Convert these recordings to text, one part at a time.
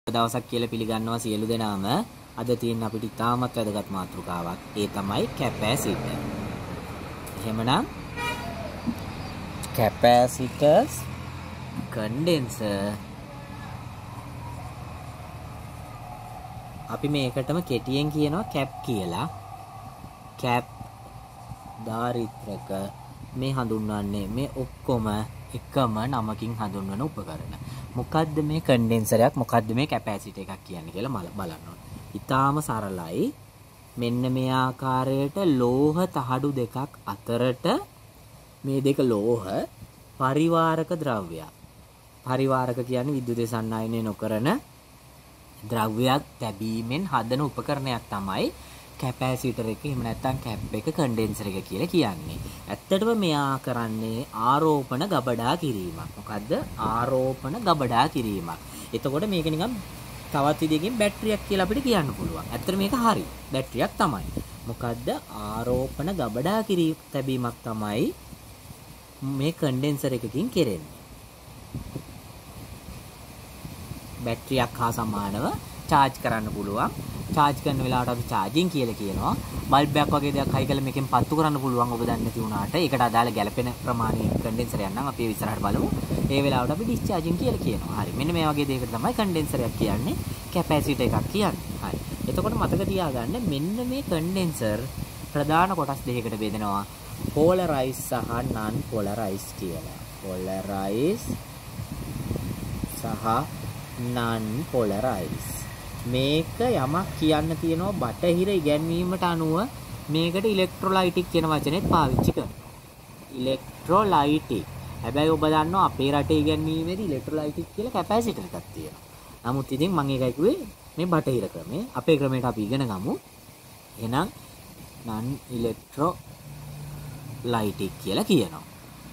දවසක් කියලා පිළිගන්නවා සියලු දෙනාම. අද තියෙන අපිට ඉතාමත් වැදගත් මාතෘකාවක්. ඒ තමයි කැපැසිටර්. එහෙමනම් කැපැසිටර්ස්, කන්ඩෙන්සර්, අපි මේකටම කෙටියෙන් කියනවා කැප් කියලා. කැප්, දාරිත්‍රක මේ හඳුන්වන්නේ මේ ඔක්කොම එකම නමකින් හඳුන්වන උපකරණ. මොකද්ද මේ කන්ඩෙන්සරයක්, මොකද්ද මේ කැපැසිටර් එකක් කියන්නේ කියලා බලන්න ඕනේ. ඊටාම සරලයි. මෙන්න මේ ආකාරයට ලෝහ තහඩු දෙකක් අතරට මේ දෙක ලෝහ පරිවාරක ද්‍රව්‍යයක්. පරිවාරක කියන්නේ විද්‍යුත් සන්නායනය නොකරන ද්‍රව්‍යයක් තැබීමෙන් හදන උපකරණයක් තමයි කැපැසිටර් එක. එහෙම නැත්නම් කැප් එක, කන්ඩෙන්සර් එක කියලා කියන්නේ. ඇත්තටම මෙයා කරන්නේ ආරෝපණ ගබඩා කිරීමක්. මොකද්ද? ආරෝපණ ගබඩා කිරීමක්. එතකොට මේක නිකන් තවත් විදිහකින් බැටරියක් කියලා අපිට කියන්න පුළුවන්. ඇත්තට මේක හරි. බැටරියක් තමයි. මොකද්ද? ආරෝපණ ගබඩා කිරීම තැබීමක් තමයි මේ කන්ඩෙන්සර් එකකින් කෙරෙන්නේ. බැටරියක් හා සමානව charge කරන්න පුළුවන්. charge කරන වෙලාවට අපි charging කියලා කියනවා. බල්බ් එකක් වගේ දෙයක් හයි කරලා මේකෙන් පත්තු කරන්න පුළුවන් ඔබ දන්නේ නැති වුණාට. ඒකට අදාළ ගැළපෙන ප්‍රමාණයේ කන්ඩෙන්සර් එකක් නම් අපි ඉස්සරහට බලමු. ඒ වෙලාවට අපි discharging කියලා කියනවා. හරි. මෙන්න මේ වගේ දෙයකට තමයි කන්ඩෙන්සර් එකක් කියන්නේ, කැපැසිටර් එකක් කියන්නේ. හරි. එතකොට මතක තියාගන්න මෙන්න මේ කන්ඩෙන්සර් ප්‍රධාන කොටස් දෙකකට බෙදෙනවා. polarized සහ non polarized කියලා. polarized සහ non polarized. මේක යමක් කියන්න තියෙනවා බටහිර ඉගැන්වීමට අනුව මේකට ඉලෙක්ට්‍රොලයිටික් කියන වචනේත් පාවිච්චි කරනවා. ඉලෙක්ට්‍රොලයිටික්. හැබැයි ඔබ දන්නවා අපේ රටේ ඉගැන්වීමේදී ඉලෙක්ට්‍රොලයිටික් කියලා කැපැසිටර් එකක් තියෙනවා. නමුත් ඉතින් මම ඒකයි කිව්වේ මේ බටහිර ක්‍රමේ. අපේ ක්‍රමයට අපි ඉගෙන ගමු. එහෙනම් non ඉලෙක්ට්‍රොලයිටික් කියලා කියනවා.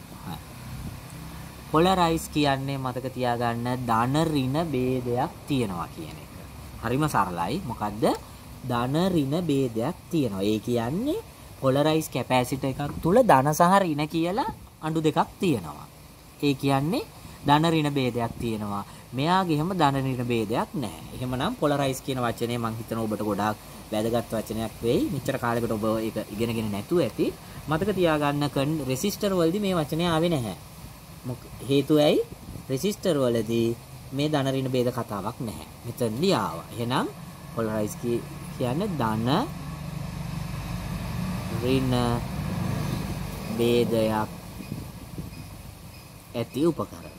polarized කියන්නේ මතක තියාගන්න ධන ඍණ ભેදයක් තියෙනවා කියන එක. හරිම සරලයි. මොකද්ද? ධන ඍණ ભેදයක් තියෙනවා. ඒ කියන්නේ polarized capacitor එකක් තුල ධන සහ ඍණ කියලා අඬු දෙකක් තියෙනවා. ඒ කියන්නේ ධන ඍණ ભેදයක් තියෙනවා. මෙයාගේ හැම ධන ඍණ ભેදයක් නැහැ. එහෙමනම් polarized කියන වචනේ මම හිතනවා ඔබට ගොඩාක් වැදගත් වචනයක් වෙයි. මෙච්චර කාලයකට ඔබ ඒක ඉගෙනගෙන නැතුව ඇති. මතක තියාගන්න රෙසිස්ටර් වලදී මේ වචනේ ආවේ නැහැ. හේතුව ඇයි? රෙසිස්ටර් වලදී මේ ධන ඍණ ભેද කතාවක් නැහැ. මෙතනදී ආවා. එහෙනම් polarized කියන්නේ ධන ඍණ ભેදයක් ඇති උපකරණ.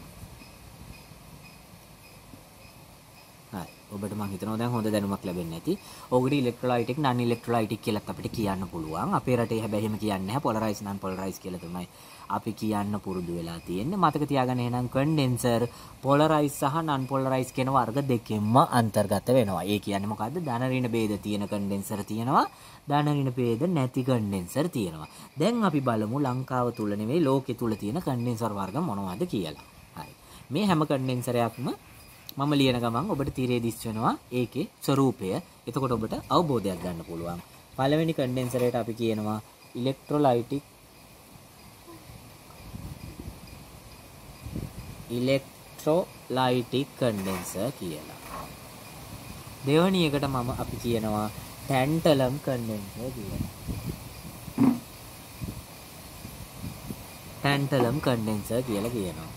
හරි. ඔබට මම හිතනවා දැන් හොඳ දැනුමක් ලැබෙන්නේ නැති. ඕකට ඉලෙක්ට්‍රොලයිටික්, non ඉලෙක්ට්‍රොලයිටික් කියලාත් අපිට කියන්න පුළුවන්. අපේ රටේ හැබැයි එහෙම කියන්නේ නැහැ. polarized, non polarized කියලා තමයි අපි කියන්න පුරුදු වෙලා තියෙන්නේ. මතක තියාගන්න එහෙනම් කන්ඩෙන්සර් polarized සහ non polarized කියන වර්ග දෙකෙන්ම අන්තර්ගත වෙනවා. ඒ කියන්නේ මොකද්ද? ධන ඍණ ભેද තියෙන කන්ඩෙන්සර් තියෙනවා, ධන ඍණ ભેද නැති කන්ඩෙන්සර් තියෙනවා. දැන් අපි බලමු ලංකාව තුල නෙවෙයි ලෝකෙ තුල තියෙන කන්ඩෙන්සර් වර්ග මොනවද කියලා. හරි. මේ හැම කන්ඩෙන්සරයක්ම මම ලියන ගමන් ඔබට තීරේ දිස් වෙනවා ඒකේ ස්වરૂපය. එතකොට ඔබට අවබෝධයක් ගන්න පුළුවන්. පළවෙනි කන්ඩෙන්සරයට අපි කියනවා ඉලෙක්ට්‍රොලයිටික් කන්ඩෙන්සර් කියලා. දෙවැනි එකට අපි කියනවා ටැන්ටලම් කන්ඩෙන්සර් කියලා. ටැන්ටලම් කන්ඩෙන්සර් කියලා කියනවා.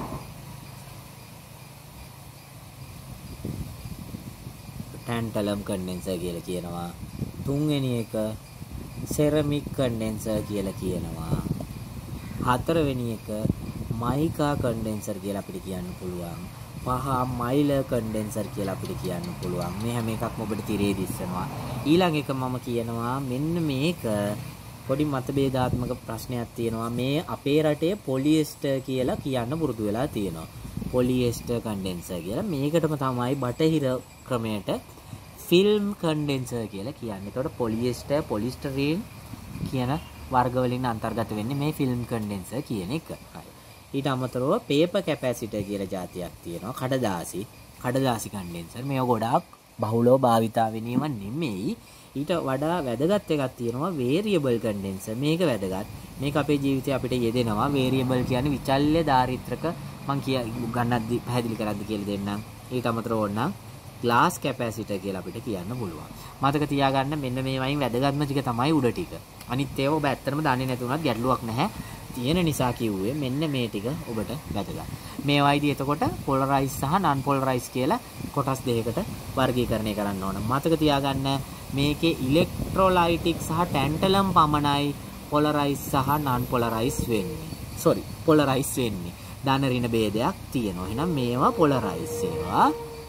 ටැන්ටලම් කන්ඩෙන්සර් කියලා කියනවා. තුන්වෙනි එක සෙරමික් කන්ඩෙන්සර් කියලා කියනවා. හතරවෙනි එක මයිකා කන්ඩෙන්සර් කියලා අපිට කියන්න පුළුවන්. පහ මයිලර් කන්ඩෙන්සර් කියලා අපිට කියන්න පුළුවන්. මේ හැම එකක්ම ඔබට තිරේ දිස්සනවා. ඊළඟ එක මම කියනවා මෙන්න මේක පොඩි මතභේදාත්මක ප්‍රශ්නයක් තියෙනවා. මේ අපේ රටේ පොලිඑස්ටර් කියලා කියන්න පුරුදු වෙලා තියෙනවා. පොලිඑස්ටර් කන්ඩෙන්සර් කියලා. මේකටම තමයි බටහිර ක්‍රමයට ෆිල්ම් කන්ඩෙන්සර් කියලා කියන්නේ. ඒතකොට පොලිඑස්ටර්, පොලිස්ටරීන් කියන වර්ග වලින් අන්තර්ගත වෙන්නේ මේ ෆිල්ම් කන්ඩෙන්සර් කියන එක. ඊට අමතරව පේපර් කැපැසිටර් කියලා જાතියක් තියෙනවා. කඩදාසි කන්ඩෙන්සර්. මේව ගොඩාක් බහුලව භාවිතා වෙනීම නෙමෙයි. ඊට වඩා වැදගත් එකක් තියෙනවා වේරියබල් කන්ඩෙන්සර්. මේක වැදගත්. මේක අපේ ජීවිතේ අපිට යෙදෙනවා. වේරියබල් කියන්නේ විචල්්‍ය දාරිත්‍රක. මම ගන්නද්දි පැහැදිලි කරද්දි කියලා දෙන්නම්. ඊට අමතරව ඕනනම් ග්ලාස් කැපැසිටර් කියලා අපිට කියන්න පුළුවන්. මතක තියාගන්න මෙන්න මේ වයින් වැදගත්ම ටික තමයි උඩ ටික. අනිත් ඒවා ඔබ ඇත්තටම දන්නේ නැති වුණත් ගැටලුවක් නැහැ. තියෙන නිසා කිව්වේ මෙන්න මේ ටික ඔබට වැදගත්. මේවායිදී එතකොට පොලරයිස් සහ නන් පොලරයිස් කියලා කොටස් දෙකකට වර්ගීකරණය කරන්න ඕන. මතක තියාගන්න මේකේ ඉලෙක්ට්‍රොලයිටික් සහ ටැන්ටලම් පමණයි පොලරයිස් සහ නන් පොලරයිස් වෙන්නේ. පොලරයිස් වෙන්නේ. ධන ඍණ ભેදයක් තියෙනවා. එහෙනම් මේවා පොලරයිස් ඒවා.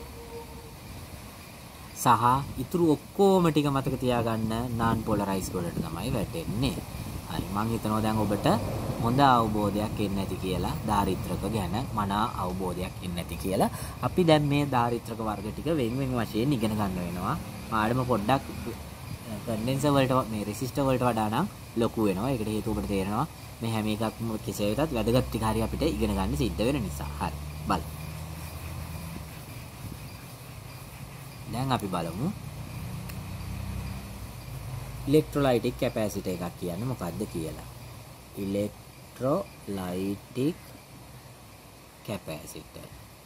සහ ඊතුරු ඔක්කොම ටික මතක තියාගන්න නන් පොලරයිස් වලට තමයි වැටෙන්නේ. හරි මම හිතනවා දැන් ඔබට හොඳ අවබෝධයක් එන්නේ නැති කියලා දාරිත්‍රක ගැන මනා අවබෝධයක් එන්නේ නැති කියලා. අපි දැන් මේ දාරිත්‍රක වර්ග ටික වෙන වෙන වශයෙන් ඉගෙන ගන්න වෙනවා. ආඩම පොඩ්ඩක් කන්ඩෙන්සර් වලට මේ රෙසිස්ටර් වලට වඩා නම් ලොකු වෙනවා. ඒකට හේතුව ඔබට තේරෙනවා මේ හැම එකක්ම කෙසේ වෙතත් වැදගත් ටික හරිය අපිට ඉගෙන ගන්න සිද්ධ වෙන නිසා. හරි බලමු. දැන් අපි බලමු ඉලෙක්ට්‍රොලයිටික් කැපැසිටර් එකක් කියන්නේ මොකක්ද කියලා. Electrolytic capacitor.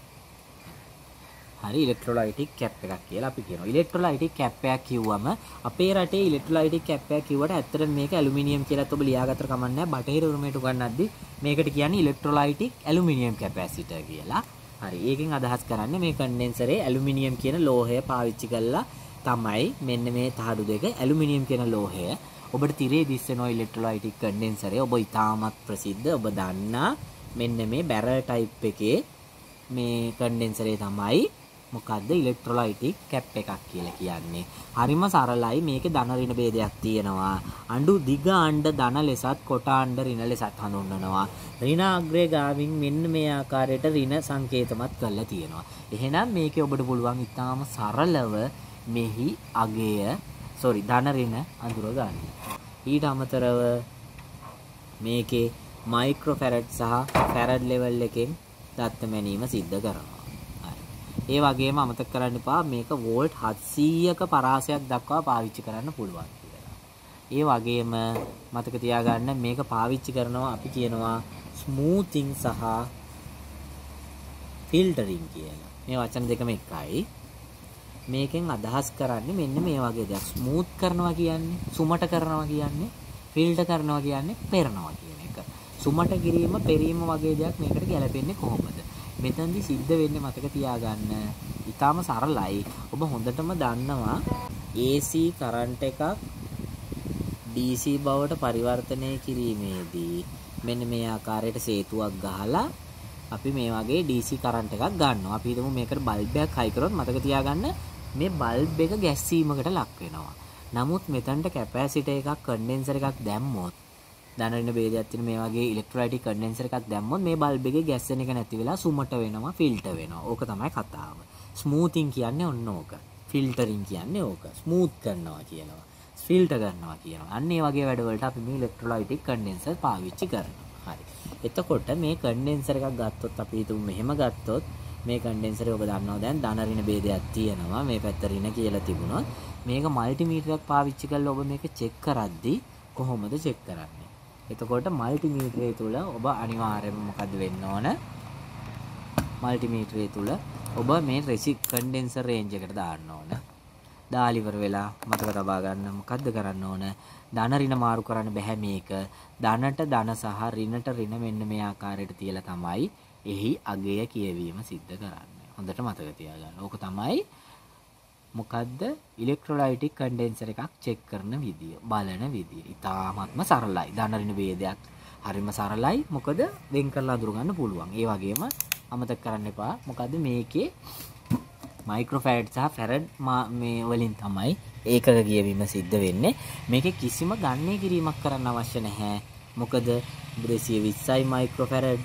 හරි ඉලෙක්ට්‍රොලයිටික් කැප් එකක් කියලා අපි කියනවා. ඉලෙක්ට්‍රොලයිටික් කැප් එකක් කිව්වම අපේ රටේ ඉලෙක්ට්‍රොලයිටික් කැප් එකක් කිව්වට ඇත්තටම මේක ඇලුමිනියම් කියලාත් ඔබ ලියාගත්තට කමක් නැහැ. බටහිර උරුමයට උගන්වද්දි මේකට කියන්නේ ඉලෙක්ට්‍රොලයිටික් ඇලුමිනියම් කැපැසිටර් කියලා. හරි ඒකෙන් අදහස් කරන්නේ මේ කන්ඩෙන්සරේ ඇලුමිනියම් කියන ලෝහය පාවිච්චි කරලා තමයි මෙන්න මේ තහඩු දෙක ඇලුමිනියම් කියන ලෝහය ඔබට තිරේ දිස්සෙන ඉලෙක්ට්‍රොලයිටික් කන්ඩෙන්සරේ ඔබ ඉතාමත් ප්‍රසිද්ධ ඔබ දන්නා මෙන්න මේ බැරල් ටයිප් එකේ මේ කන්ඩෙන්සරේ තමයි මොකද්ද ඉලෙක්ට්‍රොලයිටික් කැප් එකක් කියලා කියන්නේ. හරිම සරලයි මේකේ ධන ඍණ ભેදයක් තියෙනවා. අඬු දිග අණ්ඩ ධන ලෙසත් කොට අණ්ඩ ඍණ ලෙසත් හඳුන්වනවා. ඍණ අග්‍රේ ගාවින් මෙන්න මේ ආකාරයට ඍණ සංකේතමත් කරලා තියෙනවා. එහෙනම් මේකේ ඔබට පුළුවන් ඉතාම සරලව මෙහි අගය ධන ඍණ අඳුර ගන්න. ඊට අමතරව මේකේ මයික්‍රෝෆැරඩ් සහ ෆැරඩ් ලෙවල් එකෙන් දත්ත මැනීම සිද්ධ කරනවා. ඒ වගේම අමතක කරන්න එපා මේක වෝල්ට් 700ක පරාසයක් දක්වා පාවිච්චි කරන්න පුළුවන් කියලා. ඒ වගේම මතක තියාගන්න මේක පාවිච්චි කරනවා අපි කියනවා ස්මූතින් සහ ෆිල්ටරින් කියලා. මේ වචන දෙකම එකයි. මේකෙන් අදහස් කරන්නේ මෙන්න මේ වගේ දෙයක්. ස්මූත් කරනවා කියන්නේ සුමට කරනවා කියන්නේ ෆිල්ටර් කරනවා කියන්නේ පෙරනවා කියන එක. සුමට කිරීම පෙරීම වගේ දෙයක් මේකට ගැලපෙන්නේ කොහොමද? මෙතනදී සිද්ධ වෙන්නේ මතක තියාගන්න. ඊටාම සරලයි. ඔබ හොඳටම දන්නවා AC කරන්ට් එකක් DC බවට පරිවර්තනය කිරීමේදී මෙන්න මේ ආකාරයට සේතුවක් ගහලා අපි මේ වගේ DC කරන්ට් එකක් ගන්නවා. අපි හිතමු මේකට බල්බ් එකක් හයි කරොත් මතක තියාගන්න මේ බල්බ් එක ගැස්සීමකට ලක් වෙනවා. නමුත් මෙතනට කැපැසිටර් එකක් කන්ඩෙන්සර් එකක් දැම්මොත් ධන ඍණ ભેදයක් තියෙන මේ වගේ ඉලෙක්ට්‍රොලයිටික් කන්ඩෙන්සර් එකක් දැම්මොත් මේ බල්බ් එකේ ගැස්සෙන එක නැති වෙලා සුමට වෙනවා ෆිල්ටර් වෙනවා. ඕක තමයි කතාව. ස්මූතින් කියන්නේ ඔන්න ඕක. ෆිල්ටරින් කියන්නේ ඕක. ස්මූත් කරනවා කියනවා. ෆිල්ටර් කරනවා කියනවා. අන්න ඒ වගේ වැඩවලට අපි මේ ඉලෙක්ට්‍රොලයිටික් කන්ඩෙන්සර් පාවිච්චි කරනවා. හරි. එතකොට මේ කන්ඩෙන්සර් එකක් ගත්තොත් අපි හිතමු මෙහෙම ගත්තොත් මේ කන්ඩෙන්සරේ ඔබ දන්නවා දැන් ධන ඍණ ભેදයක් තියෙනවා. මේ පැත්ත ඍණ කියලා තිබුණොත් මේක මල්ටිමීටරයක් පාවිච්චි කරලා ඔබ මේක චෙක් කරද්දී කොහොමද චෙක් කරන්නේ? එතකොට මල්ටිමීටරය තුල ඔබ අනිවාර්යයෙන්ම මොකද වෙන්න ඕන? මල්ටිමීටරය තුල ඔබ මේ කන්ඩෙන්සර් රේන්ජ් එකට දාන්න ඕන. දාලා ඉවර වෙලා මතක තබා ගන්න මොකද්ද කරන්න ඕන? ධන ඍණ මාරු කරන්න බෑ මේක. ධනට ධන සහ ඍණට ඍණ මෙන්න මේ ආකාරයට තියලා තමයි එහි අගය කියවීම සිද්ධ කරන්නේ. හොඳට මතක තියාගන්න. ඕක තමයි මොකද්ද ඉලෙක්ට්‍රොලයිටික් කන්ඩෙන්සර් එකක් චෙක් කරන විදිය බලන විදිය. ඉතාමත්ම සරලයි. ධන ඍණ ભેදයක් හරිම සරලයි. මොකද වෙන් කරලා අඳුර ගන්න පුළුවන්. ඒ වගේම අමතක කරන්න එපා මොකද්ද මේකේ මයික්‍රෝෆැරඩ් සහ ෆැරඩ් මේ වලින් තමයි ඒකක කියවීම සිද්ධ වෙන්නේ. මේකේ කිසිම ගණනය කිරීමක් කරන්න අවශ්‍ය නැහැ. මොකද 220යි මයික්‍රෝෆැරඩ්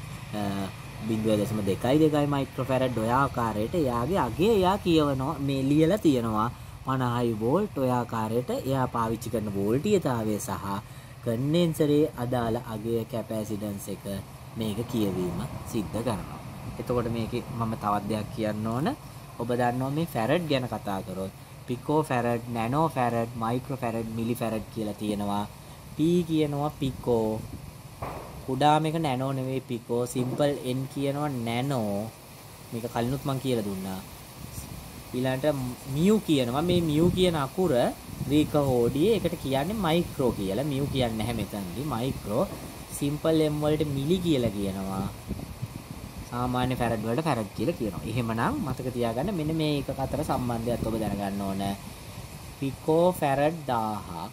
0.22 මයික්‍රෝෆැරඩ් ඔය ආකාරයට එයාගේ අගය එයා කියවනවා මේ ලියලා තියෙනවා 50යි වෝල්ට් ඔය ආකාරයට එයා පාවිච්චි කරන වෝල්ටීයතාවය සහ කන්ඩෙන්සරේ අදාළ අගය කැපැසිටන්ස් එක මේක කියවීම සිද්ධ කරනවා. එතකොට මේකේ මම තවත් දෙයක් කියන්න ඕන. ඔබ දන්නවා මේ ෆැරඩ් ගැන කතා කරොත් pico farad, nano farad, micro farad, milli farad කියලා තියෙනවා. P කියනවා පිකෝ. කුඩාම එක නැනෝ නෙවෙයි පිකෝ. සිම්පල් N කියනවා නැනෝ. මේක කලිනුත් මම කියලා දුන්නා. ඊළඟට මියු කියනවා. මේ මියු කියන අකුර ග්‍රීක හෝඩියේ එකට කියන්නේ මයික්‍රෝ කියලා. මියු කියන්නේ නැහැ මෙතනදී. මයික්‍රෝ සිම්පල් m වලට මිලි කියලා කියනවා. සාමාන්‍ය ෆැරඩ් වලට ෆැරඩ් කියලා කියනවා. එහෙමනම් මතක තියාගන්න මෙන්න මේ එකක අතර සම්බන්ධයත් ඔබ දැනගන්න ඕන. පිකෝ ෆැරඩ් 1000ක්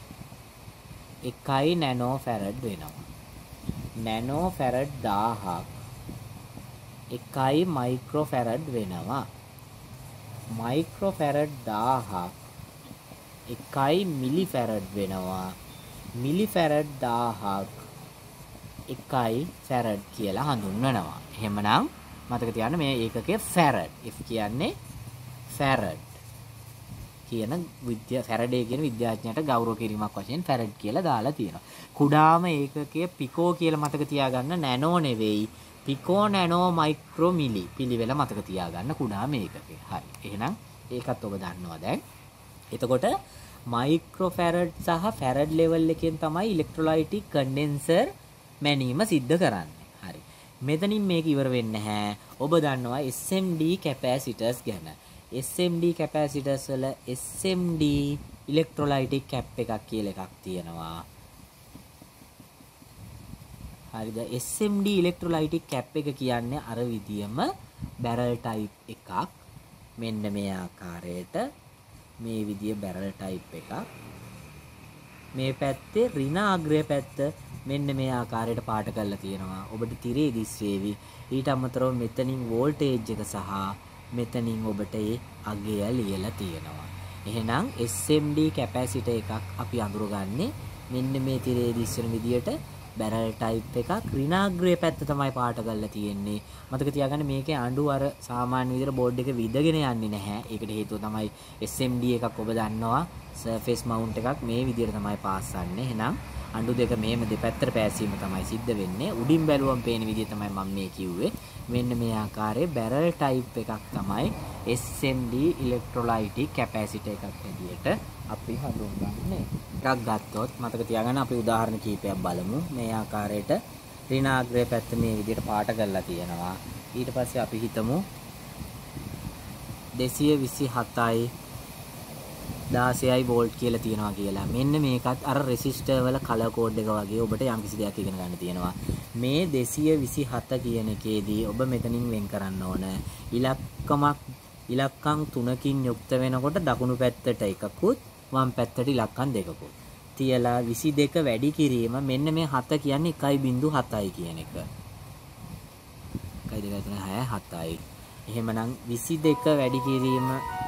එකයි නැනෝ ෆැරඩ් වෙනවා. නැනෝ ෆැරඩ් 1000ක් එකයි මයික්‍රෝ ෆැරඩ් වෙනවා. මයික්‍රෝ ෆැරඩ් 1000ක් එකයි මිලි ෆැරඩ් වෙනවා. මිලි ෆැරඩ් 1000ක් එකයි ෆැරඩ් කියලා හඳුන්වනවා. එහෙමනම් මතක තියාගන්න මේ ඒකකයේ ෆැරඩ්. F කියන්නේ ෆැරඩ් කියන ෆැරඩේ කියන විද්‍යාඥයාට ගෞරව කිරීමක් වශයෙන් ෆැරඩ් කියලා දාලා තියෙනවා. කුඩාම ඒකකයේ පිකෝ කියලා මතක තියාගන්න. නැනෝ නෙවෙයි. පිකෝ නැනෝ මයික්‍රෝ මිලි පිළිවෙල මතක තියාගන්න කුඩාම ඒකකේ. හරි. එහෙනම් ඒකත් ඔබ දන්නවා දැන්. එතකොට මයික්‍රෝ ෆැරඩ් සහ ෆැරඩ් ලෙවල් එකෙන් තමයි ඉලෙක්ට්‍රොලයිටික් කන්ඩෙන්සර් මැනීම සිද්ධ කරන්නේ. හරි. මෙතනින් මේක ඉවර වෙන්නේ නැහැ. ඔබ දන්නවා SMD කැපැසිටර්ස් ගැන. SMD කැපැසිටර්ස් වල SMD ඉලෙක්ට්‍රොලයිටික් කැප් එකක් කියලා එකක් තියෙනවා. හරිද? SMD ඉලෙක්ට්‍රොලයිටික් කැප් එක කියන්නේ අර විදියම බැරල් ටයිප් එකක්. මෙන්න මේ ආකාරයට මේ විදිය බැරල් ටයිප් එකක්. මේ පැත්තේ ඍණාග්‍රය පැත්ත මෙන්න මේ ආකාරයට පාට කරලා තියෙනවා. ඔබට තිරේ දිස්වේවි. ඊට අමතරව මෙතනින් වෝල්ටේජ් එක සහ මෙතනින් ඔබට ඒ අගය ලියලා තියෙනවා. එහෙනම් SMD කැපැසිටර් එකක් අපි අඳුරගන්නේ මෙන්න මේ තිරේ දිස්වෙන විදියට බැරල් ටයිප් එකක්. ඍණාග්‍රය පැත්ත තමයි පාට කරලා තියෙන්නේ. මතක තියාගන්න මේකේ අඬු අර සාමාන්‍ය විදියට බෝඩ් එක විදගෙන යන්නේ නැහැ. ඒකට හේතුව තමයි SMD එකක් ඔබ දන්නවා සර්ෆේස් මවුන්ට් එකක් මේ විදියට තමයි පාස්සන්නේ. එහෙනම් අඬු දෙක මෙහෙම දෙපැත්තට පෑසීම තමයි සිද්ධ වෙන්නේ. උඩින් බැලුවම පේන විදිය තමයි මම මේ කිව්වේ. මෙන්න මේ ආකාරයේ බැරල් ටයිප් එකක් තමයි SMD ඉලෙක්ට්‍රොලයිටික් කැපැසිටර් එකක් හැටියට අපි හඳුන්වන්නේ. එකක් ගත්තොත් මතක තියාගන්න අපි උදාහරණ කිහිපයක් බලමු. මේ ආකාරයට ඍණාග්‍රය පැත්ත මේ විදියට පාට කරලා තියෙනවා. ඊට පස්සේ අපි හිතමු 227යි 16යි වෝල්ට් කියලා තියනවා කියලා. මෙන්න මේකත් අර රෙසිස්ටර් වල කලර් කෝඩ් එක වගේ ඔබට යම්කිසි දෙයක් ඉගෙන ගන්න තියෙනවා. මේ 227 කියන එකේදී ඔබ මෙතනින් වෙන් කරන්න ඕන ඉලක්කම් 3කින් යුක්ත වෙනකොට දකුණු පැත්තට එකකුත් වම් පැත්තට ඉලක්කම් දෙකකුත් තියලා 22 වැඩි කිරීම මෙන්න මේ 7 කියන්නේ 1.7යි කියන එක. 1 2 3 6 7යි. එහෙමනම් 22 වැඩි කිරීම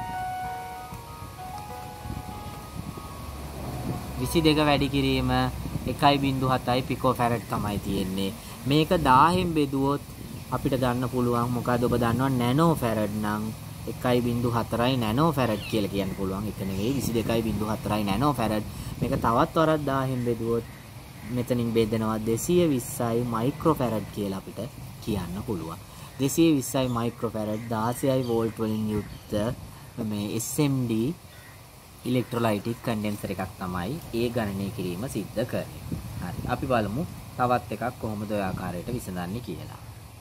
22 වැඩි කිරීම 1.7යි පිකෝ ෆැරඩ් තමයි තියෙන්නේ. මේක 1000න් බෙදුවොත් අපිට ගන්න පුළුවන් මොකද ඔබ දන්නවා නැනෝ ෆැරඩ් නම් 1.4යි නැනෝ ෆැරඩ් කියලා කියන්න පුළුවන්. එක නෙවෙයි 22.4යි නැනෝ ෆැරඩ්. මේක තවත් වරක් 1000න් බෙදුවොත් මෙතනින් බෙදෙනවා 220යි මයික්‍රෝ ෆැරඩ් කියලා අපිට කියන්න පුළුවන්. 220යි මයික්‍රෝ ෆැරඩ් 16යි වෝල්ට් වලින් යුක්ත මේ SMD ඉලෙක්ට්‍රොලයිටික් කන්ඩෙන්සර් එකක් තමයි ඒ ගණනය කිරීම සිද්ධ කරන්නේ. හරි. අපි බලමු තවත් එකක් කොහොමද ඔය ආකාරයට විසඳන්නේ කියලා.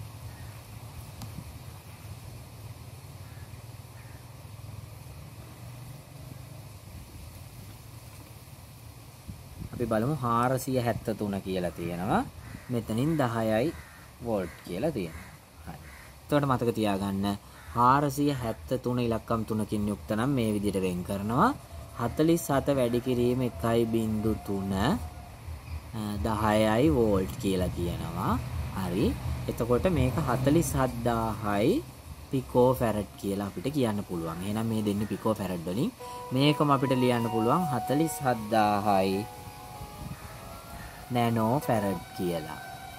අපි බලමු 473 කියලා තියෙනවා. මෙතනින් 10යි වෝල්ට් කියලා තියෙනවා. හරි. එතකොට මතක තියාගන්න 473 ඉලක්කම් 3කින් යුක්ත නම් මේ විදිහට වෙන් කරනවා. 47 වැඩි කිරීම 1.3 10යි වෝල්ට් කියලා කියනවා. හරි. එතකොට මේක 47000යි පිකෝ ෆැරඩ් කියලා අපිට කියන්න පුළුවන්. එහෙනම් මේ දෙන්නේ පිකෝ ෆැරඩ් වලින් මේකම අපිට ලියන්න පුළුවන් 47000යි නැනෝ ෆැරඩ් කියලා.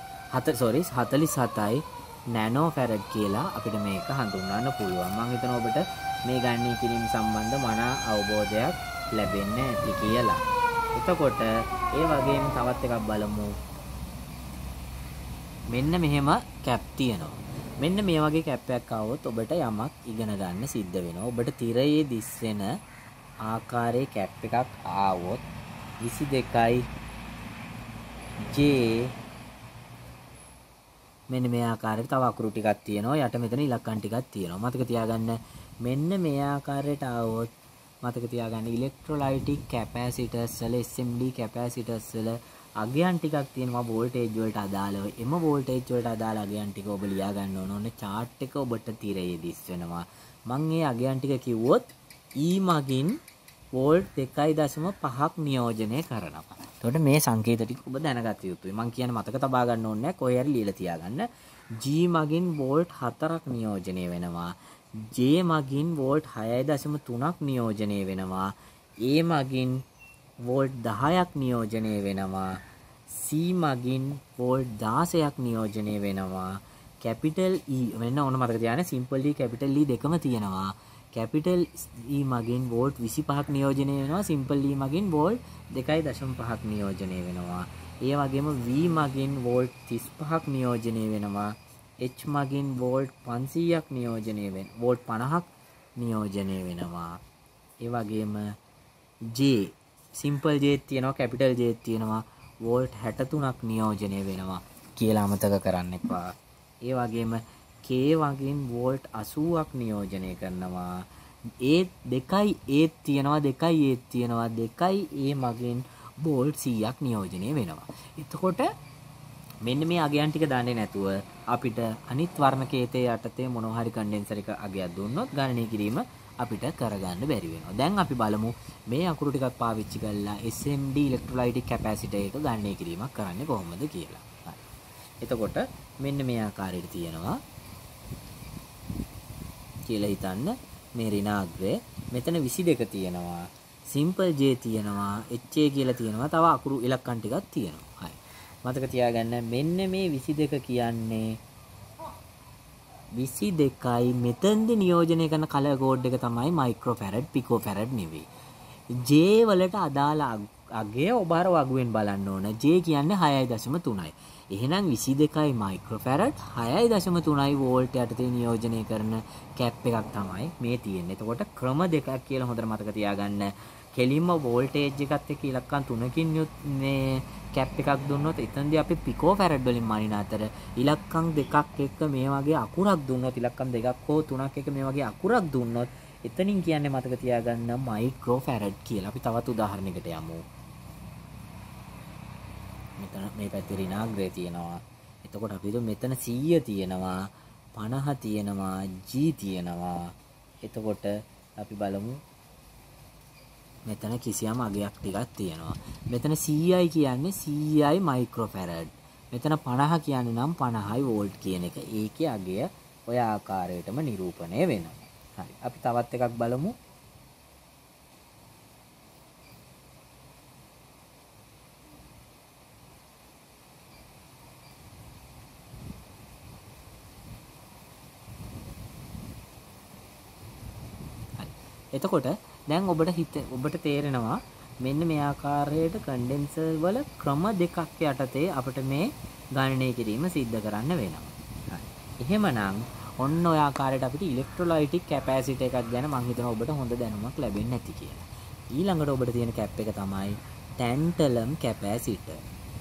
47යි නැනෝ ෆැරඩ් කියලා අපිට මේක හඳුන්වන්න පුළුවන්. මම හිතනවා ඔබට මේ ගණනය කිරීම සම්බන්ධ මනා අවබෝධයක් ලැබෙන්න ඇති කියලා. එතකොට ඒ වගේම තවත් එකක් බලමු. මෙන්න මෙහෙම කැප් තියෙනවා. මෙන්න මේ වගේ කැප් එකක් ආවොත් ඔබට යමක් ඉගෙන ගන්න සිද්ධ වෙනවා. ඔබට තිරයේ දිස්වෙන ආකාරයේ කැප් එකක් ආවොත් 22යි J මෙන්න මේ ආකාරයට තව අකුරු ටිකක් තියෙනවා. යට මෙතන ඉලක්කම් ටිකක් තියෙනවා. මතක තියාගන්න මෙන්න මේ ආකාරයට ආවොත් මතක තියාගන්න ඉලෙක්ට්‍රොලයිටික් කැපැසිටර්ස් වල SMD කැපැසිටර්ස් වල අගයන් ටිකක් තියෙනවා වෝල්ටේජ් වලට අදාළව. එම වෝල්ටේජ් වලට අදාළ අගයන් ටික ඔබ ලියා ගන්න ඕන. ඔන්න chart එක ඔබට තිරයේ දිස් වෙනවා. මම මේ අගයන් ටික කිව්වොත් E මගින් වෝල්ට් 2.5ක් නියෝජනය කරනවා. එතකොට මේ සංකේත ටික ඔබ දැනගත යුතුයි. මම කියන්නේ මතක තබා ගන්න ඕනේ නැහැ. කොහේ හරි ලියලා තියාගන්න. G මගින් වෝල්ට් 4ක් නියෝජනය වෙනවා. J මගින් වෝල්ට් 6.3ක් නියෝජනය වෙනවා. A මගින් වෝල්ට් 10ක් නියෝජනය වෙනවා. C මගින් වෝල්ට් 16ක් නියෝජනය වෙනවා. කැපිටල් E වෙන්න ඕන මතක තියාගන්න සිම්පල් E කැපිටල් E දෙකම තියෙනවා. කැපිටල් E මගින් වෝල්ට් 25ක් නියෝජනය වෙනවා. සිම්පල් E මගින් වෝල්ට් 2.5ක් නියෝජනය වෙනවා. ඒ වගේම V මගින් වෝල්ට් 35ක් නියෝජනය වෙනවා. H මගින් වෝල්ට් 500ක් නියෝජනය වෙනවා. වෝල්ට් 50ක් නියෝජනය වෙනවා. ඒ වගේම J සිම්පල් J තියෙනවා කැපිටල් J තියෙනවා වෝල්ට් 63ක් නියෝජනය වෙනවා කියලා අමතක කරන්න එපා. ඒ වගේම K වගින් වෝල්ට් 80ක් නියෝජනය කරනවා. A 2යි A තියෙනවා 2යි A තියෙනවා 2යි A මගින් වෝල්ට් 100ක් නියෝජනය වෙනවා. එතකොට මෙන්න මේ අගයන් ටික දන්නේ නැතුව අපිට අනිත් වර්ණ කේතයේ යටතේ මොනවා හරි කන්ඩෙන්සර් එක අගයක් දුන්නොත් ගණනය කිරීම අපිට කරගන්න බැරි වෙනවා. දැන් අපි බලමු මේ අකුරු ටිකක් පාවිච්චි කරලා SMD ඉලෙක්ට්‍රොලයිටික් කැපැසිටර් එක ගණනය කිරීමක් කරන්නේ කොහොමද කියලා. හරි. එතකොට මෙන්න මේ ආකාරයට තියෙනවා කියලා හිතන්න මේ ඍණාග්‍රය මෙතන 22 තියෙනවා. සිම්පල් J තියෙනවා. HA කියලා තියෙනවා. තව අකුරු ඉලක්කම් ටිකක් තියෙනවා. හරි. මතක තියාගන්න මෙන්න මේ 22 කියන්නේ 22යි මෙතෙන්දි නියෝජනය කරන කලර් කෝඩ් එක තමයි මයික්‍රෝෆැරඩ් පිකෝෆැරඩ් නෙවෙයි. J වලට අදාළ අගය ඔබ අර වගුවෙන් බලන්න ඕන. J කියන්නේ 6.3යි. එහෙනම් 22යි මයික්‍රෝෆැරඩ් 6.3යි වෝල්ට් යටතේ නියෝජනය කරන කැප් එකක් තමයි මේ තියෙන්නේ. එතකොට ක්‍රම දෙකක් කියලා හොඳට මතක තියාගන්න. කෙලින්ම වෝල්ටේජ් එකත් එක්ක ඉලක්කම් 3කින් මේ කැප් එකක් දුන්නොත් එතනදී අපි පිකෝෆැරඩ් වලින් මනින අතර ඉලක්කම් දෙකක් එක්ක මේ වගේ අකුරක් දුන්නොත් ඉලක්කම් දෙකක් හෝ තුනක් එක්ක මේ වගේ අකුරක් දුන්නොත් එතනින් කියන්නේ මතක තියාගන්න මයික්‍රෝෆැරඩ් කියලා. අපි තවත් උදාහරණයකට යමු. මෙතන මේ පැත්තේ ඍණාග්‍රය තියෙනවා. එතකොට අපි මෙතන 100 තියෙනවා 50 තියෙනවා G තියෙනවා. එතකොට අපි බලමු මෙතන කිසියම් අගයක් ටිකක් තියෙනවා. මෙතන 100යි කියන්නේ 100යි මයික්‍රෝෆැරඩ්. මෙතන 50 කියන්නේ නම් 50යි වෝල්ට් කියන එක. ඒකේ අගය ඔය ආකාරයටම නිරූපණය වෙනවා. හරි. අපි තවත් එකක් බලමු. එතකොට දැන් ඔබට තේරෙනවා මෙන්න මේ ආකාරයට කන්ඩෙන්සර් වල ක්‍රම දෙකක් යටතේ අපිට මේ ගණනය කිරීම සිද්ධ කරන්න වෙනවා. හරි. එහෙමනම් ඔන්න ඔය ආකාරයට අපිට ඉලෙක්ට්‍රොලයිටික් කැපැසිටර් එකක් ගැන මම හිතනවා ඔබට හොඳ දැනුමක් ලැබෙන්නේ නැති කියලා. ඊළඟට ඔබට තියෙන කැප් එක තමයි ටැන්ටලම් කැපැසිටර්.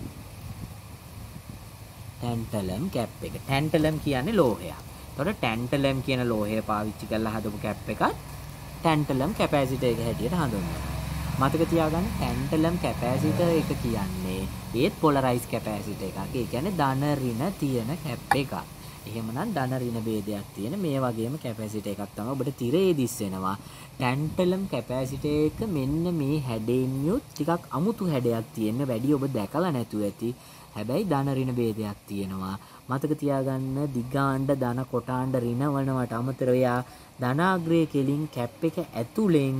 ටැන්ටලම් කැප් එක. ටැන්ටලම් කියන්නේ ලෝහයක්. එතකොට ටැන්ටලම් කියන ලෝහය පාවිච්චි කරලා හදපු කැප් එකක් ටැන්ටලම් කැපැසිටර් එක හැටියට හඳුන්වනවා. මතක තියාගන්න ටැන්ටලම් කැපැසිටර් එක කියන්නේ ඒත් පොලරයිස් කැපැසිටර් එකක්. ඒ කියන්නේ ධන ඍණ තියෙන කැප් එකක්. එහෙමනම් ධන ඍණ ભેදයක් තියෙන මේ වගේම කැපැසිටර් එකක් තමයි ඔබට තිරේ දිස් වෙනවා. ටැන්ටලම් කැපැසිටර් එක මෙන්න මේ හැඩයෙන් යුත් ටිකක් අමුතු හැඩයක් තියෙන වැඩි ඔබ දැකලා නැතුව ඇති. හැබැයි ධන ඍණ ભેදයක් තියෙනවා. මතක තියාගන්න දිගාණ්ඩ ධන කොටාණ්ඩ ඍණ වලට අමතරව යා ධනාග්‍රයේ කෙලින් කැප් එක ඇතුලෙන්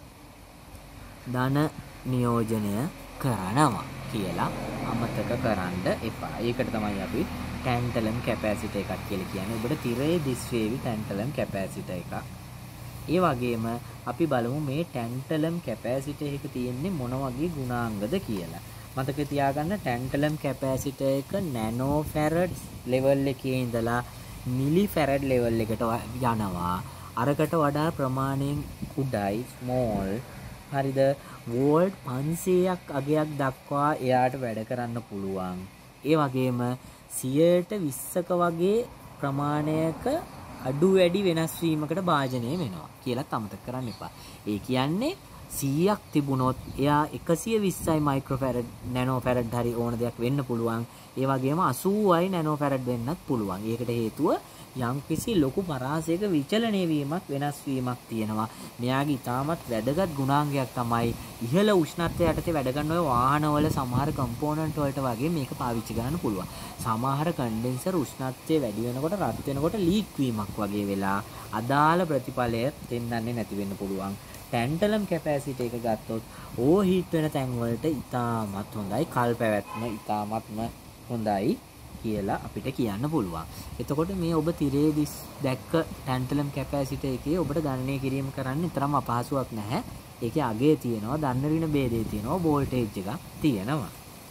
ධන නියෝජනය කරනවා කියලා අමතක කරන්න එපා. ඒකට තමයි අපි ටැන්ටලම් කැපැසිටර් එකක් කියලා කියන්නේ. ඔබට තිරයේ දිස් වේවි ටැන්ටලම් කැපැසිටර් එකක්. ඒ වගේම අපි බලමු මේ ටැන්ටලම් කැපැසිටර් එක තියෙන්නේ මොන වගේ ගුණාංගද කියලා. මතක තියාගන්න ටැන්ටලම් කැපැසිටර් එක නැනෝ ෆැරඩ් ලෙවල් එකේ ඉඳලා මිලි ෆැරඩ් ලෙවල් එකට යනවා. අරකට වඩා ප්‍රමාණයෙන් කුඩයි ස්මෝල්. හරිද? වෝල්ට් 500ක් අගයක් දක්වා එයාට වැඩ කරන්න පුළුවන්. ඒ වගේම 120ක වගේ ප්‍රමාණයක අඩු වැඩි වෙනස් වීමකට භාජනය වෙනවා කියලාත් අමතක කරන්න එපා. ඒ කියන්නේ 100ක් තිබුණොත් එයා 120යි මයික්‍රෝෆැරඩ් නැනෝෆැරඩ් හරි ඕන දෙයක් වෙන්න පුළුවන්. ඒ වගේම 80යි නැනෝෆැරඩ් වෙන්නත් පුළුවන්. ඒකට හේතුව යම්කිසි ලොකු පරාසයක විචලනය වීමක් වෙනස් වීමක් තියෙනවා. මෙයාගේ ඉතාමත් වැදගත් ගුණාංගයක් තමයි ඉහළ උෂ්ණත්වය යටතේ වැඩ කරන ඔය වාහනවල සමහර කම්පෝනන්ට් වලට වගේ මේක පාවිච්චි කරන්න පුළුවන්. සමහර කන්ඩෙන්සර් උෂ්ණත්වය වැඩි වෙනකොට රත් වෙනකොට ලීක් වීමක් වගේ වෙලා අදාළ ප්‍රතිඵලය දෙන්නන්නේ නැති වෙන්න පුළුවන්. ටැන්ටලම් කැපැසිටි එක ගත්තොත් ඕ හීට් වෙන තැන් වලට ඉතාමත් හොඳයි. කල් පැවැත්ම ඉතාමත්ම හොඳයි කියලා අපිට කියන්න පුළුවන්. එතකොට මේ ඔබ තිරේදී දැක්ක ටැන්ටලම් කැපැසිටි එකේ ඔබට ගණනය කිරීම කරන්න තරම් අපහසුයක් නැහැ. ඒකේ අගය තියෙනවා, දන්න රින ભેදේ තියෙනවා, වෝල්ටේජ් එකක් තියෙනවා.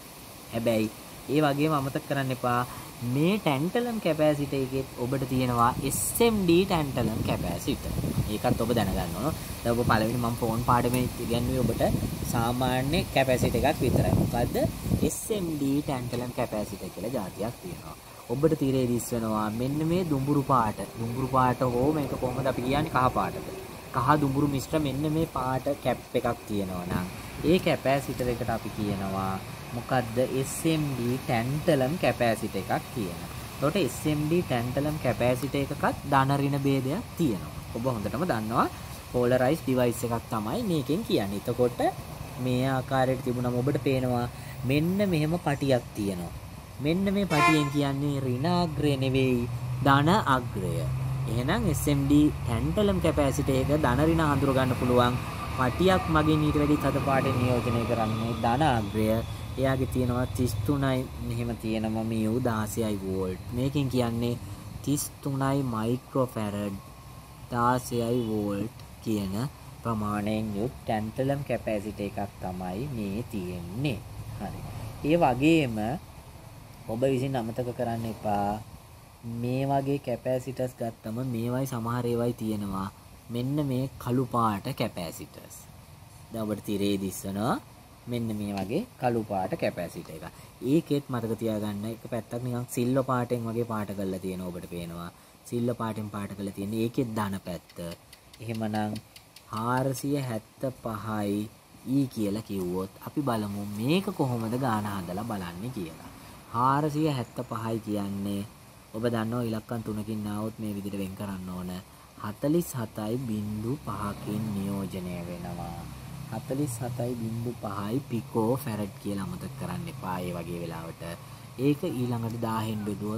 හැබැයි ඒ වගේම අමතක කරන්න එපා මේ ටැන්ටලම් කැපැසිටි එකෙත් ඔබට තියෙනවා SMD ටැන්ටලම් කැපැසිටි. ඒකත් ඔබ දැනගන්න ඕන. දැන් ඔබ පළවෙනි මම ෆෝන් පාඩමේ ඉගෙනුවේ ඔබට සාමාන්‍ය කැපැසිටි එකක් විතරයි. මොකද්ද? SMD ටැන්ටලම් කැපැසිටි කියලා જાතියක් තියෙනවා. ඔබට තීරේ දිස් වෙනවා මෙන්න මේ දුඹුරු පාට. දුඹුරු පාට හෝ මේක කොහොමද අපි කියන්නේ කහ පාටද? කහ දුඹුරු මිශ්‍ර මෙන්න මේ පාට කැප් එකක් තියෙනවා නම් ඒ කැපැසිටර් එකට අපි කියනවා මොකද්ද? SMD ටැන්ටලම් කැපැසිටි එකක් කියනවා. එතකොට SMD ටැන්ටලම් කැපැසිටි එකකත් ධන ඍණ ભેදයක් තියෙනවා. ඔබ හොඳටම දන්නවා පෝලරයිස් ඩිවයිස් එකක් තමයි මේකෙන් කියන්නේ. එතකොට මේ ආකාරයට තිබුණම ඔබට පේනවා මෙන්න මෙහෙම පටියක් තියෙනවා. මෙන්න මේ පටියෙන් කියන්නේ ඍණ අග්‍රය නෙවෙයි ධන අග්‍රය. එහෙනම් SMD ටැන්ටලම් කැපැසිටි එක ධන ඍණ හඳුර ගන්න පුළුවන්. පටියක් මගින් ඊට වැඩි තද පාටෙන් නියෝජනය කරන්නේ ධන අග්‍රය. එයාගේ තියෙනවා 33යි මෙහෙම තියෙනවා mu 16යි වෝල්ට්. මේකෙන් කියන්නේ 33යි මයික්‍රෝෆැරඩ් 16යි වෝල්ට් කියන ප්‍රමාණයෙන් යුත් ටැන්ටලම් කැපැසිටි එකක් තමයි මේ තියෙන්නේ. හරි. ඒ වගේම ඔබ විසින් අමතක කරන්න එපා මේ වගේ කැපැසිටර්ස් ගත්තම මේවයි සමහර ඒවායි තියෙනවා මෙන්න මේ කළු පාට කැපැසිටර්ස්. දැන් ඔබට තිරේ දිස්සනවා මෙන්න මේ වගේ කළු පාට කැපැසිටර් එක. ඒකෙත් මතක තියාගන්න එක පැත්තක් නිකන් සිල්වර් පාටෙන් වගේ පාට කරලා තියෙනවා ඔබට පේනවා. සිල්වර් පාටෙන් පාට කරලා තියෙන්නේ ඒකෙත් ධන පැත්ත. එහෙමනම් 475යි E කියලා කිව්වොත් අපි බලමු මේක කොහොමද ගාන හදලා බලන්නේ කියලා. 475යි කියන්නේ ඔබ දන්නවා ඉලක්කම් 3කින් ආවොත් මේ විදිහට වෙන් කරන්න ඕන. 47.5කින් නියෝජනය වෙනවා. 47.5යි පිකෝ ෆැරඩ් කියලා අමතක කරන්න එපා ඒ වගේ වෙලාවට. ඒක ඊළඟට 1000න් බෙදුවොත්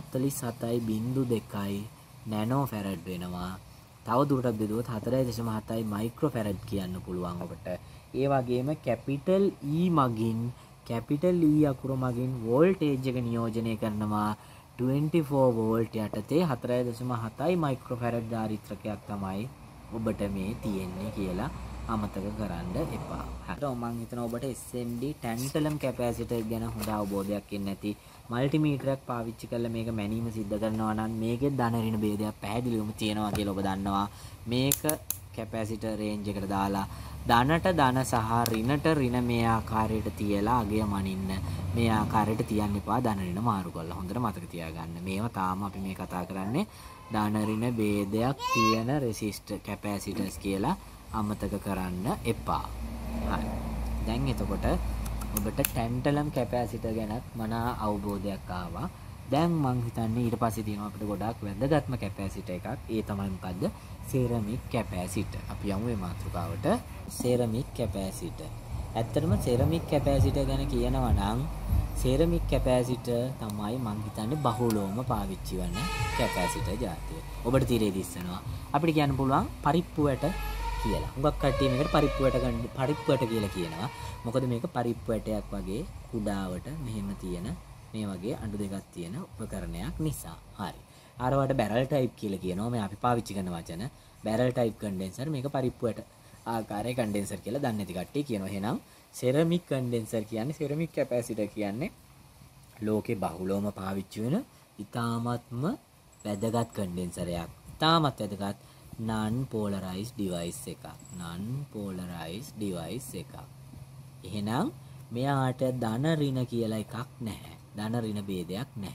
47.2යි නැනෝ ෆැරඩ් වෙනවා. තව දුරටත් බෙදුවොත් 4.7යි මයික්‍රෝ ෆැරඩ් කියන්න පුළුවන් ඔබට. ඒ වගේම කැපිටල් E මගින් කැපිටල් E අකුර මගින් වෝල්ටේජ් එක නියෝජනය කරනවා 24 වෝල්ට් යටතේ 4.7යි මයික්‍රෝ ෆැරඩ් ධාරිත්‍රකයක් තමයි ඔබට මේ තියෙන්නේ කියලා අමතක කරන්න එපා. හරි. මම හිතනවා ඔබට SMD ටැන්ටලම් කැපැසිටර් ගැන හොඳ අවබෝධයක් ඉන්නේ නැති මල්ටිමීටරයක් පාවිච්චි කරලා මේක මැනීම සිද්ධ කරනවා නම් මේකේ ධන ඍණ ભેදයක් පැහැදිලිවම තියෙනවා කියලා ඔබ දන්නවා. මේක කැපැසිටර් රේන්ජ් එකට දාලා ධනට ධන සහ ඍණට ඍණ මේ ආකාරයට තියලා අගය මනින්න මේ ආකාරයට තියන්න එපා ධන ඍණ මාරු කරලා. හොඳට මතක තියාගන්න. මේවා තාම අපි මේ කතා කරන්නේ ධන ඍණ ભેදයක් තියෙන රෙසිස්ටර් කැපැසිටර්ස් කියලා අමතක කරන්න එපා. හරි. දැන් එතකොට ඔබට ටැන්ටලම් කැපැසිටර් ගැනත් මනා අවබෝධයක් ආවා. දැන් මං හිතන්නේ ඊට පස්සේ තියෙනවා අපිට ගොඩාක් වැදගත්ම කැපැසිටර් එකක්. ඒ තමයි මොකද්ද? Ceramic capacitor. අපි යමු මේ මාතෘකාවට. Ceramic capacitor. ඇත්තටම සෙරමික් කැපැසිටර් ගැන කියනවා නම් සෙරමික් කැපැසිටර් තමයි මං හිතන්නේ බහුලවම පාවිච්චි වන කැපැසිටර් ජාතිය. ඔබට තීරේ දිස්සනවා. අපිට කියන්න පුළුවන් පරිප්පුවට කියලා. හුඟක් කට්ටිය මේකට පරිප්පුවට කියලා කියනවා. මොකද මේක පරිප්පු ඇටයක් වගේ කුඩාවට මෙහෙම තියෙන මේ වගේ අඬු දෙකක් තියෙන උපකරණයක් නිසා. හරි. ආරවට බැරල් ටයිප් කියලා කියනවා. මේ අපි පාවිච්චි කරන වචන. බැරල් ටයිප් කන්ඩෙන්සර් මේක පරිප්පු ඇට ආකාරයේ කන්ඩෙන්සර් කියලා දන්නේ නැති කට්ටිය කියනවා. එහෙනම් සෙරමික් කන්ඩෙන්සර් කියන්නේ සෙරමික් කැපැසිටර් කියන්නේ ලෝකේ බහුලවම පාවිච්චි වෙන ඉතාමත්ම වැදගත් කන්ඩෙන්සරයක්. ඉතාමත් වැදගත් non polarized device එකක්. non polarized device එකක්. එහෙනම් මෙයාට ධන ඍණ කියලා එකක් නැහැ. ධන ඍණ ભેදයක් නැහැ.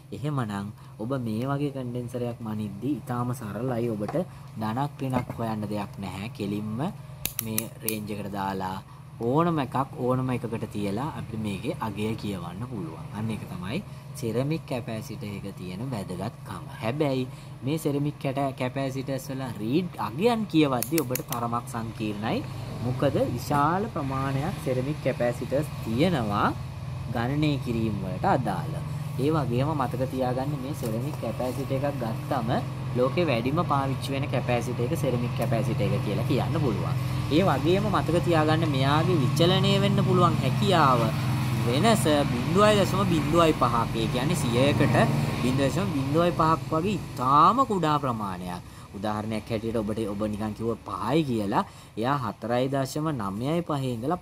එහෙමනම් ඔබ මේ වගේ කන්ඩෙන්සරයක් මනිද්දී ඊටාම සරලයි ඔබට ධනක් ඍණක් හොයන්න දෙයක් නැහැ. කෙලින්ම මේ රේන්ජ් එකට දාලා ඕනම එකකට තියලා අපිට මේකේ අගය කියවන්න පුළුවන්. අන්න ඒක තමයි සෙරමික් කැපැසිටර් එක තියෙන වැදගත්කම. හැබැයි මේ සෙරමික් කැපැසිටර්ස් වල රීඩ් අගයන් කියවද්දී ඔබට තරමක් සංකීර්ණයි. මොකද විශාල ප්‍රමාණයක් සෙරමික් කැපැසිටර්ස් තියෙනවා ගණනය කිරීම වලට අදාළ. ඒ වගේම මතක තියාගන්න මේ සෙරමික් කැපැසිටර් එකක් ගත්තම ලෝකේ වැඩිම පාවිච්චි වෙන කැපැසිටර් එක සෙරමික් කැපැසිටර් එක කියලා කියන්න පුළුවන්. ඒ වගේම මතක තියාගන්න මෙයාගේ විචලනය වෙන්න පුළුවන් හැකියාව වෙනස 0.05ක්. ඒ කියන්නේ 100කට 0.05ක් වගේ ඉතාම කුඩා ප්‍රමාණයක්. උදාහරණයක් හැටියට ඔබ නිකන් කිව්ව 5යි කියලා එයා 4.95 ඉඳලා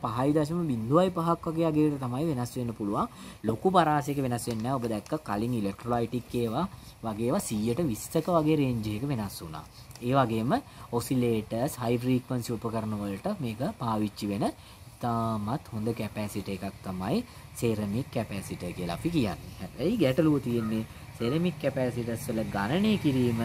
5.05ක් වගේ අගයකට තමයි වෙනස් වෙන්න පුළුවන්. ලොකු පරාසයක වෙනස් වෙන්නේ නැහැ. ඔබ දැක්ක කලින් ඉලෙක්ට්‍රොලයිටික් ඒවා වගේ ඒවා 100ට 20ක වගේ රේන්ජ් එක වෙනස් වුණා. ඒ වගේම ඔසිලේටර්ස් හයි ෆ්‍රීකවන්සි උපකරණ වලට මේක පාවිච්චි වෙන ඉතාමත් හොඳ කැපැසිටර් එකක් තමයි සෙරමික් කැපැසිටර් කියලා අපි කියන්නේ. හැබැයි ගැටලුව තියෙන්නේ සෙරමික් කැපැසිටර්ස් වල ගණනය කිරීම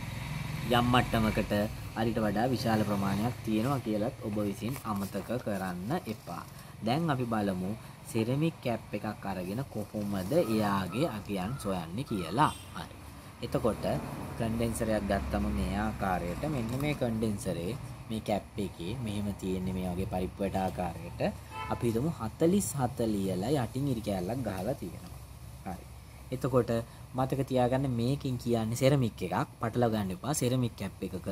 යම් මට්ටමකට අරිට වඩා විශාල ප්‍රමාණයක් තියෙනවා කියලත් ඔබ විසින් අමතක කරන්න එපා. දැන් අපි බලමු සෙරමික් කැප් එකක් අරගෙන කොහොමද එයාගේ අගයන් සොයන්නේ කියලා. හරි. එතකොට කන්ඩෙන්සරයක් ගත්තම මේ ආකාරයට මෙන්න මේ කන්ඩෙන්සරේ මේ කැප් එකේ මෙහෙම තියෙන්නේ මේ වගේ පයිප්පට ආකාරයට අපි හිතමු 47 ලියලා යටින් ඉරි කැල්ලක් ගහලා තියෙනවා. හරි. එතකොට මතක තියාගන්න මේකෙන් කියන්නේ සෙරමික් එකක්. පටලවා ගන්න එපා. සෙරමික් කැප් එකක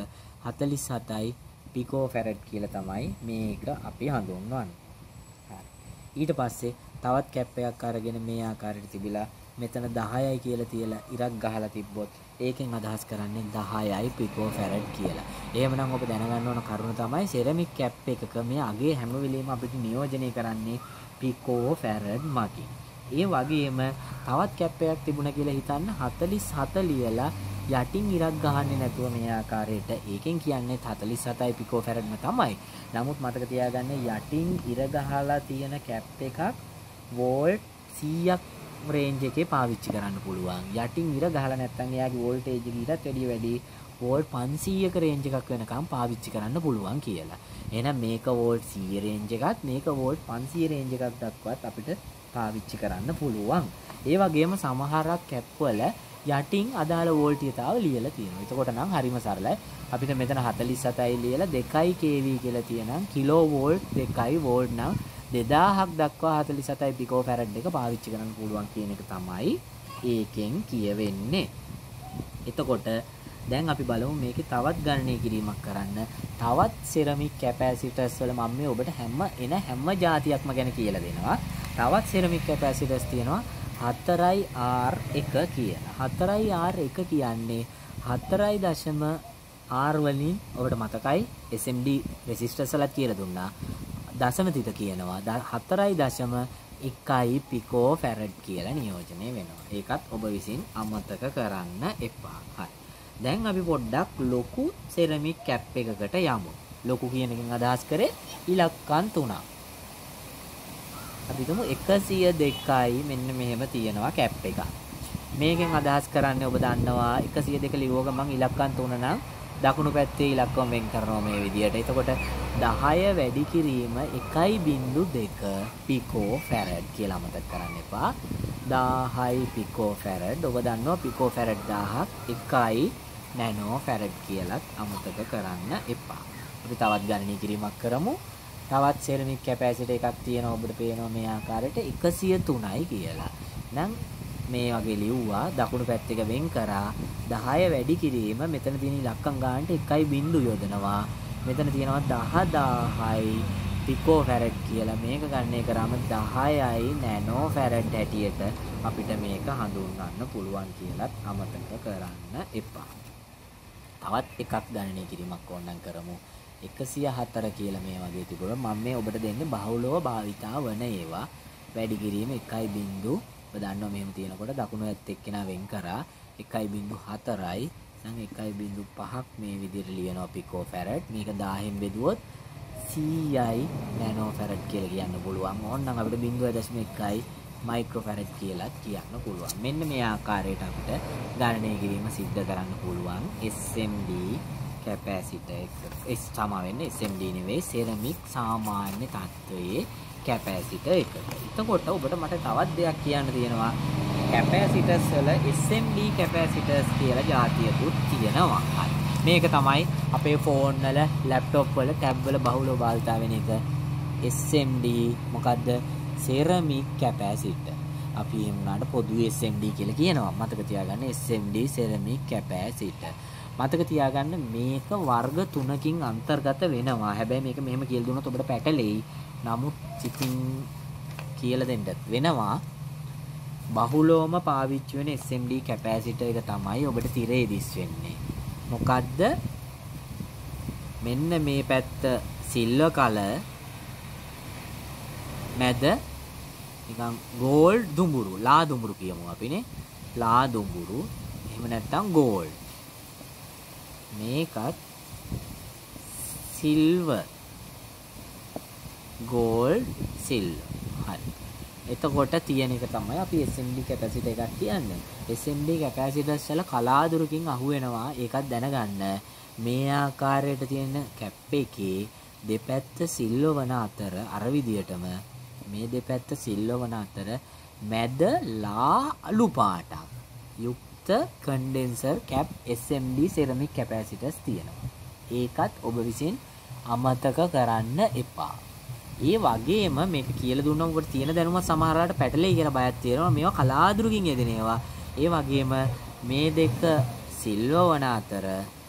47යි පිකෝ ෆැරඩ් කියලා තමයි මේක අපි හඳුන්වන්නේ. හරි. ඊට පස්සේ තවත් කැප් එකක් අරගෙන මේ ආකාරයට තිබිලා මෙතන 10යි කියලා තියලා ඉරක් ගහලා තිබ්බොත් ඒකෙන් අදහස් කරන්නේ 10යි පිකෝ ෆැරඩ් කියලා. එහෙමනම් ඔබ දැනගන්න ඕන කරුණ තමයි සෙරමික් කැප් එකක මේ අගේ හැම වෙලෙම අපිට නියෝජනය කරන්නේ පිකෝ ෆැරඩ් මගින්. ඒ වගේම තවත් කැප් එකක් තිබුණා කියලා හිතන්න 47 ලියලා යටින් ඉරක් ගහන්නේ නැතුව මේ ආකාරයට ඒකෙන් කියන්නේ 47යි පිකෝ ෆැරඩ්ම තමයි. නමුත් මතක තියාගන්න යටින් ඉර ගහලා තියෙන කැප් එකක් වෝල්ට් 100ක් රේන්ජ් එකේ පාවිච්චි කරන්න පුළුවන්. යටින් ඉර ගහලා නැත්නම් එයාගේ වෝල්ටේජ් එක ඊටත් වැඩි වෝල්ට් 500ක රේන්ජ් එකක් වෙනකම් පාවිච්චි කරන්න පුළුවන් කියලා. එහෙනම් මේක වෝල්ට් 100 රේන්ජ් එකක් මේක වෝල්ට් 500 රේන්ජ් එකක් දක්වත් අපිට පාවිච්චි කරන්න පුළුවන්. ඒ වගේම සමහරක් කැප් වල යටින් අදාළ වෝල්ටේජතාව ලියලා තියෙනවා. එතකොට නම් හරිම සරලයි. අපිට මෙතන 47යි ලියලා 2 kV කියලා තියෙනම් කිලෝ වෝල්ට් 2 වෝල්ට් නම් 2000ක් දක්වා 47යි පිකෝ ෆැරඩ් එක පාවිච්චි කරන්න පුළුවන් කියන එක තමයි ඒකෙන් කියවෙන්නේ. එතකොට දැන් අපි බලමු මේකේ තවත් ගණනය කිරීමක් කරන්න. තවත් සෙරමික් කැපැසිටර්ස් වල මම මේ ඔබට හැම જાතියක්ම ගැන කියලා දෙනවා. තවත් සෙරමික් කැපැසිටර්ස් තියෙනවා 4R1 කියලා. 4R1 කියන්නේ 4.R වලින් ඔබට මතකයි SMD රෙසිස්ටර්ස් වලත් කියලා දුන්නා. දශම තිත කියනවා 4.1 පිකෝ ෆැරඩ් කියලා නියෝජනය වෙනවා. ඒකත් ඔබ විසින් අමතක කරන්න එපා. හරි. දැන් අපි පොඩ්ඩක් ලොකු සෙරමික් කැප් එකකට යමු. ලොකු කියන එකෙන් අදහස් කරේ ඉලක්කම් 3ක්. අපි හිතමු 102යි මෙන්න මෙහෙම තියෙනවා කැප් එකක්. මේකෙන් අදහස් කරන්නේ ඔබ දන්නවා 102 ලියුව ගමන් ඉලක්කම් 3 නම් දකුණු පැත්තේ ඉලක්කම් වෙන් කරනවා මේ විදියට. එතකොට 10 වැඩි කිරීම 1.2 පිකෝ ෆැරඩ් කියලා අමතක කරන්න එපා. 1000යි පිකෝ ෆැරඩ්. ඔබ දන්නවා පිකෝ ෆැරඩ් 1000ක් 1යි නැනෝ ෆැරඩ් කියලාත් අමතක කරන්න එපා. අපි තවත් ගණනය කිරීමක් කරමු. තවත් සෙරමික් කැපැසිටර් එකක් තියෙනවා ඔබට පේනවා මේ ආකාරයට 103යි කියලා. නම් මේ වගේ ලිව්වා දකුණු පැත්ත එක වෙන් කරා 10 වැඩි කිරීම මෙතන තියෙන ඉලක්කම් ගන්නට 1.0 යොදනවා. මෙතන තියෙනවා 10000යි පිකෝ ෆැරඩ් කියලා. මේක ගණනය කරාම 10යි නැනෝ ෆැරඩ් හැටියට අපිට මේක හඳුන්වන්න පුළුවන් කියලාත් අමතක කරන්න එපා. තවත් එකක් ගණනය කිරීමක් ඕනනම් කරමු. 104 කියලා මේ වගේ තිබුණා. මම මේ ඔබට දෙන්නේ බහුලව භාවිතා වන ඒවා. වැඩි කිරීම 1.0 ඔබ දන්නවා මෙහෙම තියෙනකොට දකුණු පැත්ත එක්කෙනා වෙන් කරා 1.4යි නම් 1.5ක් මේ විදිහට ලියනවා පිකෝ ෆැරඩ්. මේක 1000න් බෙදුවොත් 100යි නැනෝ ෆැරඩ් කියලා කියන්න පුළුවන්. ඕනනම් අපිට 0.1යි මයික්‍රෝෆැරඩ් කියලා කියන්න පුළුවන්. මෙන්න මේ ආකාරයට අපිට ගණනය කිරීම සිද්ධ කරන්න පුළුවන් SMD කැපැසිටර් එක. සම වෙන්නේ SMD නෙවෙයි සෙරමික් සාමාන්‍ය තත්ත්වයේ කැපැසිටර් එක. එතකොට ඔබට මට තවත් දෙයක් කියන්න තියෙනවා. කැපැසිටර්ස් වල SMD කැපැසිටර්ස් කියලා જાතියකුත් තියෙනවා. හරි. මේක තමයි අපේ ෆෝන් වල, ලැප්ටොප් වල, ටැබ් වල බහුලව භාවිත වෙන එක. SMD මොකද්ද? Ceramic capacitor. අපි එහෙම උනාට පොදු SMD කියලා කියනවා. මතක තියාගන්න SMD සෙරමික් කැපැසිටර්. මතක තියාගන්න මේක වර්ග 3කින් අන්තර්ගත වෙනවා. හැබැයි මේක මෙහෙම කියලා දුන්නොත් ඔබට පැටලෙයි. නමුත් ඉතින් කියලා දෙන්නත් වෙනවා. බහුලවම පාවිච්චි වෙන SMD කැපැසිටර් එක තමයි ඔබට තිරේ දිස් වෙන්නේ. මොකද්ද? මෙන්න මේ පැත්ත සිල්වර් කලර්, මැද නිකන් ගෝල්ඩ් දුඹුරු, ලා දුඹුරු කියමු අපිනේ. ලා දුඹුරු. එහෙම නැත්නම් ගෝල්ඩ්. මේකත් සිල්වර්, ගෝල්ඩ්, සිල්වර්. හරි. එතකොට තියෙන එක තමයි අපි SMD කැපැසිටර් එකක් කියන්නේ. SMD කැපැසිටර්ස් වල කලාතුරකින් අහු වෙනවා. ඒකත් දැනගන්න. මේ ආකාරයට තියෙන කැප් එකේ දෙපැත්ත සිල්වර් වන අතර අර විදියටම මේ දෙපැත්ත සිල්වර් වන අතර මැද ලා අලු පාටක් යුක්ත condenser cap SMD ceramic capacitors තියෙනවා. ඒකත් ඔබ විසින් අමතක කරන්න එපා. ඒ වගේම මේක කියලා දුන්නම ඔබට තියෙන දැනුම සමහරවිට පැටලෙයි කියලා බයක් තියෙනවා. මේවා කලාතුරකින් යෙදෙන ඒවා. ඒ වගේම මේ දෙක සිල්වර් වන අතර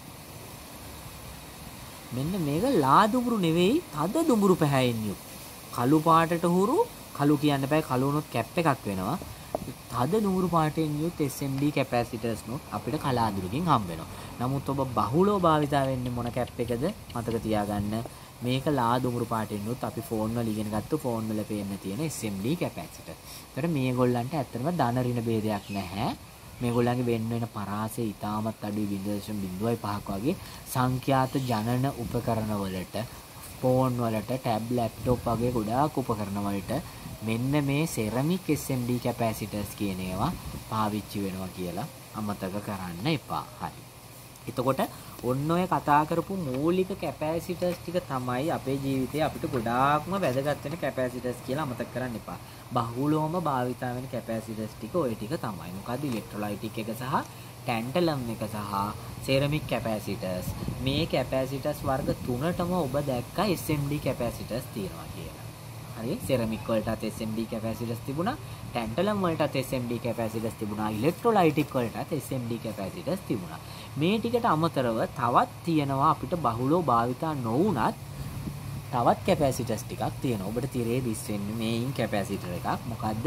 මෙන්න මේක ලා දුඹුරු නෙවෙයි, තද දුඹුරු පැහැයෙන් යුක්ත. කළු පාටට හුරු, කළු කියන්න බෑ, කළු වුණොත් කැප් එකක් වෙනවා. තද දුඹුරු පාටෙන් යුත් SMD කැපැසිටර්ස් නොත් අපිට කලාතුරකින් හම්බ වෙනවා. නමුත් ඔබ බහුලව භාවිතා වෙන්නේ මොන කැප් එකද? මතක තියාගන්න. මේක ලා දුඹුරු පාටින් උත් අපි ෆෝන් වල ඉගෙන ගත්ත ෆෝන් වල පේන්න තියෙන SMD කැපැසිටර්. ඒතර මේගොල්ලන්ට ඇත්තටම ධන ඍණ ભેදයක් නැහැ. මේගොල්ලන්ගේ වෙන වෙන පරාසය ඉතාමත් අඩුයි 0.05ක් වගේ සංඛ්‍යාත ජනන උපකරණ වලට, ෆෝන් වලට, ටැබ්, ලැප්ටොප් වගේ ගොඩාක් උපකරණ වලට මෙන්න මේ සෙරමික් SMD කැපැසිටර්ස් කියන ඒවා පාවිච්චි වෙනවා කියලා අමතක කරන්න එපා. හරි. එතකොට ඔන්න ඔය කතා කරපු මූලික කැපැසිටර්ස් ටික තමයි අපේ ජීවිතේ අපිට ගොඩාක්ම වැදගත් වෙන කැපැසිටර්ස් කියලා අමතක කරන්න එපා. බහුලවම භාවිතා වෙන කැපැසිටර්ස් ටික ඔය ටික තමයි. මොකද්ද? ඉලෙක්ට්‍රොලයිටික් එක සහ ටැන්ටලම් එක සහ සෙරමික් කැපැසිටර්ස්. මේ කැපැසිටර්ස් වර්ග තුනටම ඔබ දැක්කා SMD කැපැසිටර්ස් තියෙනවා කියලා. හරි. සෙරමික් වලටත් SMD කැපැසිටර්ස් තිබුණා, ටැන්ටලම් වලටත් SMD කැපැසිටර්ස් තිබුණා, ඉලෙක්ට්‍රොලයිටික් වලටත් SMD කැපැසිටර්ස් තිබුණා. මේ ටිකට අමතරව තවත් තියෙනවා අපිට බහුලව භාවිතා නොවුනත් තවත් කැපැසිටර්ස් ටිකක් තියෙනවා. ඔබට තිරේ දිස් වෙන්නේ මේයින් කැපැසිටර් එකක්. මොකද්ද?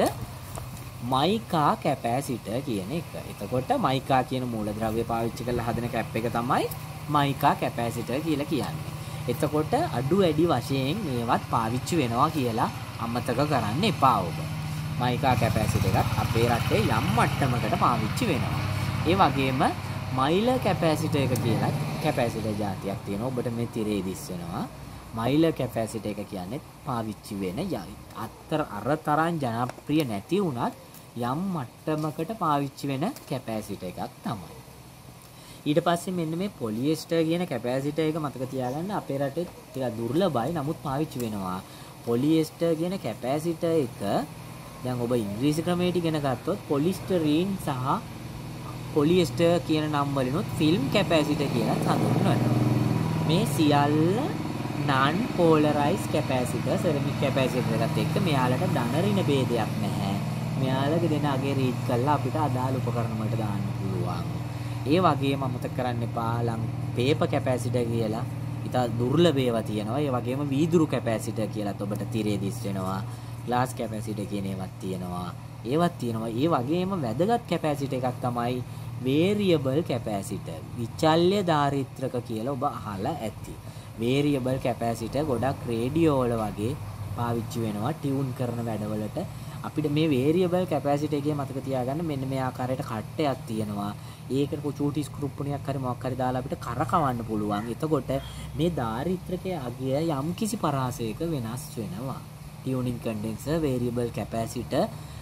මයිකා කැපැසිටර් කියන එක. එතකොට මයිකා කියන මූලද්‍රව්‍ය පාවිච්චි කරලා හදන කැප් එක තමයි මයිකා කැපැසිටර් කියලා කියන්නේ. එතකොට අඩු වැඩි වශයෙන් මේවත් පාවිච්චි වෙනවා කියලා අමතක කරන්න එපා ඔබ. මයිකා කැපැසිටර් එකත් අපේ රටේ යම් මට්ටමකට පාවිච්චි වෙනවා. ඒ වගේම මයිල කැපැසිටර් එක කියලා කැපැසිටර් જાතියක් තියෙනවා. ඔබට මේ තිරේ දිස් වෙනවා. මයිල කැපැසිටර් එක කියන්නේ පාවිච්චි වෙන අර තරම් ජනප්‍රිය නැති වුණත් යම් මට්ටමකට පාවිච්චි වෙන කැපැසිටර් එකක් තමයි. ඊට පස්සේ මෙන්න මේ පොලිඑස්ටර් කියන කැපැසිටර් එක මතක තියාගන්න අපේ රටේ ටිකක් දුර්ලභයි නමුත් පාවිච්චි වෙනවා. පොලිඑස්ටර් කියන කැපැසිටර් එක දැන් ඔබ ඉංග්‍රීසි ක්‍රමයට ඉගෙන ගත්තොත් පොලිස්ටරීන් සහ පොලිඑස්ටර් කියන නම් වලිනුත් ෆිල්ම් කැපැසිටර් කියලා හඳුන්වනවා. මේ සියල්ල non polarized capacitor ceramic capacitor එකත් එක්ක මෙයාලට ධන ඍණ ભેදයක් නැහැ. මෙයාලගේ දෙන අගේ රීඩ් කරලා අපිට අදාළ උපකරණ වලට දාන්න පුළුවන්. ඒ වගේම අමතක කරන්න එපා පේපර් කැපැසිටර් කියලා ඉතා දුර්ලභ ඒවා තියෙනවා. ඒ වගේම වීදුරු කැපැසිටර් කියලාත් ඔබට තිරේ දිස් වෙනවා. ග්ලාස් කැපැසිටර් කියන ඒවාත් තියෙනවා. ඒ වගේම වැදගත් කැපැසිටර් එකක් තමයි variable capacitor. විචල්්‍ය ධාරිත්‍රක කියලා ඔබ අහලා ඇති. variable capacitor ගොඩක් රේඩියෝ වල වගේ පාවිච්චි වෙනවා ටියුන් කරන වැඩවලට. අපිට මේ variable capacitor එකේ මතක තියාගන්න මෙන්න මේ ආකාරයට කට්ටයක් තියෙනවා. ඒකට චූටි ස්ක්‍රූප්පුණියක් හරි මොකක් හරි දාලා අපිට කරකවන්න පුළුවන්. එතකොට මේ ධාරිත්‍රකයේ අගය යම්කිසි පරාසයක වෙනස් වෙනවා. tuning condenser, variable capacitor,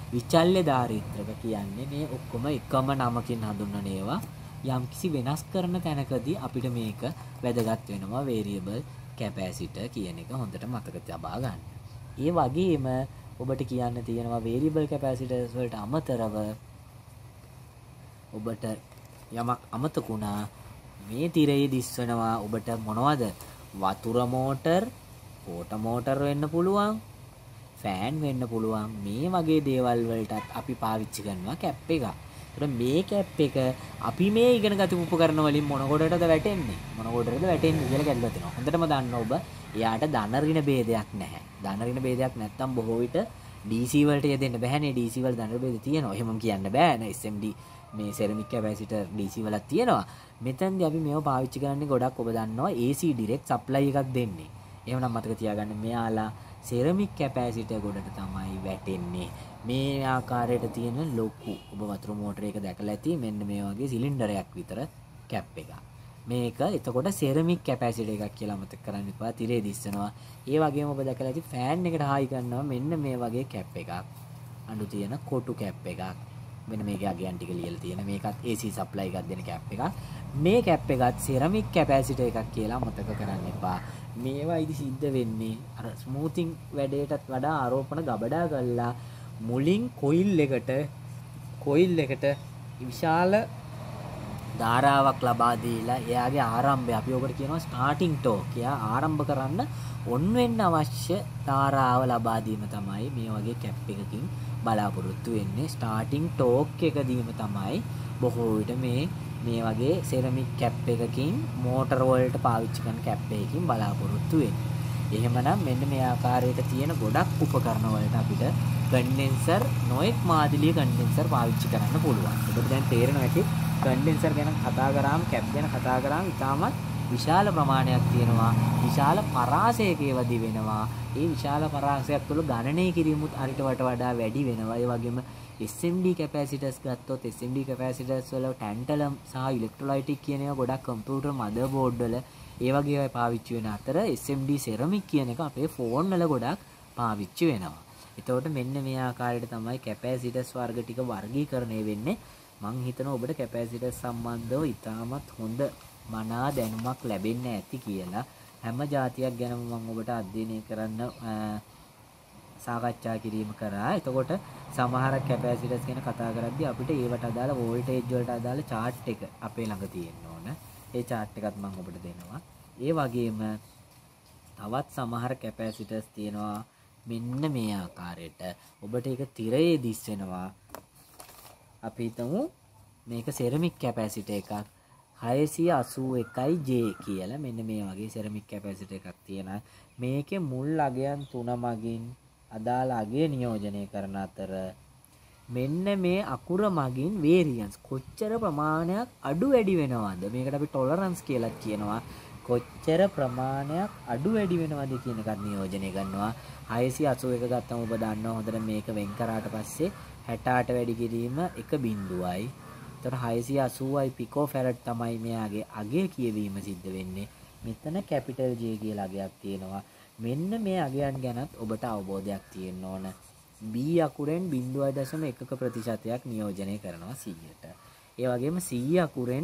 විචල්්‍ය ධාරිත්‍රක කියන්නේ මේ ඔක්කොම එකම නමකින් හඳුන්වන ඒවා. යම්කිසි වෙනස් කරන තැනකදී අපිට මේක වැදගත් වෙනවා වේරියබල් කැපැසිටර් කියන එක හොඳට මතක තබා ගන්න. ඒ වගේම ඔබට කියන්න තියෙනවා වේරියබල් කැපැසිටර්ස් වලට අමතරව ඔබට යමක් අමතකුණා මේ තිරයේ දිස්වනවා ඔබට මොනවද වතුර මෝටර්, පෝට මෝටර් වෙන්න පුළුවන්, ෆෑන් වෙන්න පුළුවන්. මේ වගේ දේවල් වලටත් අපි පාවිච්චි කරනවා කැප් එක. ඒතර මේ කැප් එක අපි මේ ඉගෙන ගත්ත උපකරණ වලින් මොන කොටටද වැටෙන්නේ? මොන කොටටද වැටෙන්නේ කියලා ගැටලුවක් තියෙනවා. හොඳටම දන්න ඔබ එයාට ධන ඍණ ભેදයක් නැහැ. ධන ඍණ ભેදයක් නැත්තම් බොහෝ විට DC වලට යෙදෙන්න බෑනේ. DC වල ධන ඍණ ભેද තියෙනවා. එහෙමම කියන්න බෑ නේ. SMD මේ සෙරමික් කැපැසිටර් DC වලක් තියෙනවා. මෙතෙන්දී අපි මේව පාවිච්චි කරන්නේ ගොඩක් ඔබ දන්නවා AC direct supply එකක් දෙන්නේ. එහෙනම් මතක තියාගන්න මෙයාලා සෙරමික් කැපැසිටර් ගොඩට තමයි වැටෙන්නේ. මේ ආකාරයට තියෙන ලොකු ඔබ වතුර මෝටර එක දැකලා ඇති මෙන්න මේ වගේ සිලින්ඩරයක් විතර කැප් එකක්. මේක එතකොට සෙරමික් කැපැසිටර් එකක් කියලා මතක කරගන්න එපා. තිරේ දිස්සනවා. ඒ වගේම ඔබ දැකලා ඇති ෆෑන් එකට හායි කරනවා මෙන්න මේ වගේ කැප් එකක්. අඬු තියෙන කොටු කැප් එකක්. මෙන්න මේකේ අගයන් ටික ලියලා තියෙන මේකත් AC සප්ලයි එකක් දෙන කැප් එකක්. මේ කැප් එකත් සෙරමික් කැපැසිටර් එකක් කියලා මතක කරගන්න එපා. මේවා ඉදි සිද්ධ වෙන්නේ අර ස්මූතින් වැඩේටත් වඩා ආරෝපණ ගබඩා කරලා මුලින් කොයිල් එකට විශාල ධාරාවක් ලබා දීලා එයාගේ ආරම්භය අපි ඔකට කියනවා ස්ටාර්ටින් ටෝක්. එයා ආරම්භ කරන්න ඔන් වෙන්න අවශ්‍ය ධාරාව ලබා දීම තමයි මේ වගේ කැප් එකකින් බලාපොරොත්තු වෙන්නේ. ස්ටාර්ටින් ටෝක් එක දීම තමයි බොහෝ විට මේ වගේ සෙරමික් කැප් එකකින් මෝටර වලට පාවිච්චි කරන කැප් එකකින් බලාපොරොත්තු වෙන්නේ. එහෙමනම් මෙන්න මේ ආකාරයට තියෙන ගොඩක් උපකරණ වලට අපිට කන්ඩෙන්සර් නොඑක් මාදිලිය කන්ඩෙන්සර් පාවිච්චි කරන්න පුළුවන්. ඒකට දැන් තේරෙනවා ඇති කන්ඩෙන්සර් ගැන කතා කරාම කැප් ගැන කතා කරාම ඉතාමත් විශාල ප්‍රමාණයක් තියෙනවා. විශාල පරාසයක ඒවා දිවෙනවා. ඒ විශාල පරාසයක් තුළ ගණනය කිරීමුත් අරිට වඩා වැඩි වෙනවා. ඒ වගේම SMD කැපැසිටර්ස් ගත්තොත් SMD කැපැසිටර්ස් වල ටැන්ටලම් සහ ඉලෙක්ට්‍රොලයිටික් කියන ඒවා ගොඩක් කම්පියුටර් මදර්බෝඩ් වල ඒ වගේ ඒවා පාවිච්චි වෙන අතර SMD සෙරමික් කියන එක අපේ ෆෝන් වල ගොඩක් පාවිච්චි වෙනවා. එතකොට මෙන්න මේ ආකාරයට තමයි කැපැසිටර්ස් වර්ග ටික වර්ගීකරණය වෙන්නේ. මම හිතනවා ඔබට කැපැසිටර්ස් සම්බන්ධව ඉතාමත් හොඳ මනා දැනුමක් ලැබෙන්න ඇති කියලා. හැම જાතියක් ගැනම මම ඔබට අධ්‍යයනය කරන්න සාකච්ඡා කිරීම කරා. එතකොට සමහර කැපැසිටර්ස් ගැන කතා කරද්දී අපිට ඒවට අදාළ වෝල්ටේජ් වලට අදාළ chart එක අපේ ළඟ තියෙන්න ඕන. ඒ chart එකත් මම ඔබට දෙනවා. ඒ වගේම තවත් සමහර කැපැසිටර්ස් තියෙනවා මෙන්න මේ ආකාරයට. ඔබට ඒක තිරයේ දිස් වෙනවා. අපි හිතමු මේක සෙරමික් කැපැසිටර් එකක් 681J කියලා. මෙන්න මේ වගේ සෙරමික් කැපැසිටර් එකක් තියෙනවා. මේකේ මුල් අගයන් 3 මගින් අදාළ අගය නියෝජනය කරන අතර මෙන්න මේ අකුර මගින් වේරියන්ස් කොච්චර ප්‍රමාණයක් අඩු වැඩි වෙනවද? මේකට අපි ටොලරන්ස් කියලා කියනවා. කොච්චර ප්‍රමාණයක් අඩු වැඩි වෙනවද කියන එකත් නියෝජනය කරනවා. 681 ගත්තම ඔබ දන්නවා හොඳට මේක වෙන් කරාට පස්සේ 68 වැඩි කිරීම 1 බිංදුවයි. එතකොට 680යි පිකෝ ෆැරඩ් තමයි මෙයාගේ අගය කියවීම සිද්ධ වෙන්නේ. මෙතන කැපිටල් J කියලා අගයක් තියෙනවා. මෙන්න මේ අගයන් ගැනත් ඔබට අවබෝධයක් තියෙන්න ඕන. B අකුරෙන් 0.1% නියෝජනය කරනවා 100ට. ඒ වගේම C අකුරෙන්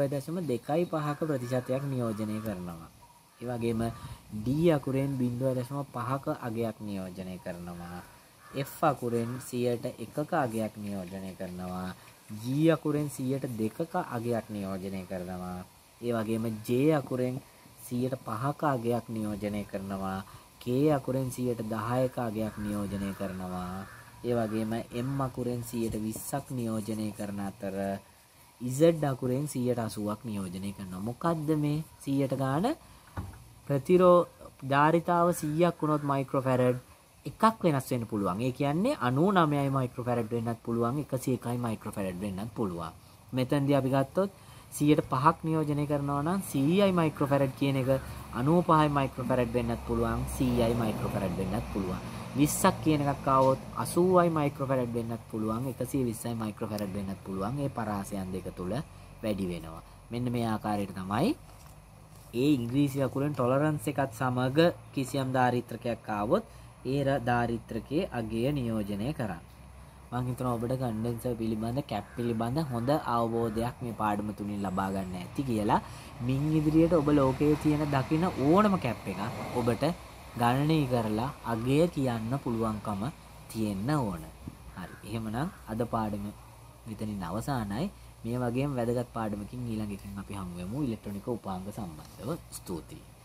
0.25% නියෝජනය කරනවා. ඒ වගේම D අකුරෙන් 0.5ක අගයක් නියෝජනය කරනවා. F අකුරෙන් 100ට 1ක අගයක් නියෝජනය කරනවා. G අකුරෙන් 102ක අගයක් නියෝජනය කරනවා. ඒ වගේම J අකුරෙන් 105ක අගයක් නියෝජනය කරනවා. K අකුරෙන් 10%ක අගයක් නියෝජනය කරනවා. ඒ වගේම M අකුරෙන් 20%ක් නියෝජනය කරන අතර Z අකුරෙන් 80%ක් නියෝජනය කරනවා. මොකද්ද මේ 100ට ගාන? ප්‍රතිරෝධාරිතාව 100ක් වුණොත් මයික්‍රෝෆැරඩ් එකක් වෙනස් වෙන්න පුළුවන්. ඒ කියන්නේ 99යි මයික්‍රෝෆැරඩ් වෙන්නත් පුළුවන්, 101යි මයික්‍රෝෆැරඩ් වෙන්නත් පුළුවන්. මෙතෙන්දී අපි ගත්තොත් 105ක් නියෝජනය කරනවා නම් 100යි මයික්‍රෝෆැරඩ් කියන එක 95යි මයික්‍රෝෆැරඩ් වෙන්නත් පුළුවන්, 100යි මයික්‍රෝෆැරඩ් වෙන්නත් පුළුවන්. 20ක් කියන එකක් ආවොත් 80යි මයික්‍රෝෆැරඩ් වෙන්නත් පුළුවන්, 120යි මයික්‍රෝෆැරඩ් වෙන්නත් පුළුවන්. ඒ පරාසයන් දෙක තුල වැඩි වෙනවා. මෙන්න මේ ආකාරයට තමයි ඒ ඉංග්‍රීසි අකුරෙන් ටොලරන්ස් එකත් සමග කිසියම් දාරිත්‍රකයක් ආවොත් ඒ දාරිත්‍රකයේ අගය නියෝජනය කරන්නේ. මම හිතනවා ඔබට කන්ඩෙන්සර් පිළිබඳ කැප් පිළිබඳ හොඳ අවබෝධයක් මේ පාඩම තුලින් ලබා ගන්න ඇති කියලා. මින් ඉදිරියට ඔබ ලෝකයේ තියෙන දකින ඕනම කැප් එකක් ඔබට ගණනය කරලා අගය කියන්න පුළුවන්කම තියෙන්න ඕන. හරි. එහෙමනම් අද පාඩම මෙතනින් අවසానයි. මේ වගේම වැදගත් පාඩමකින් ඊළඟ එකකින් අපි හමු වෙමු. ඉලෙක්ට්‍රොනික උපාංග සම්බන්ධව. ස්තුතියි.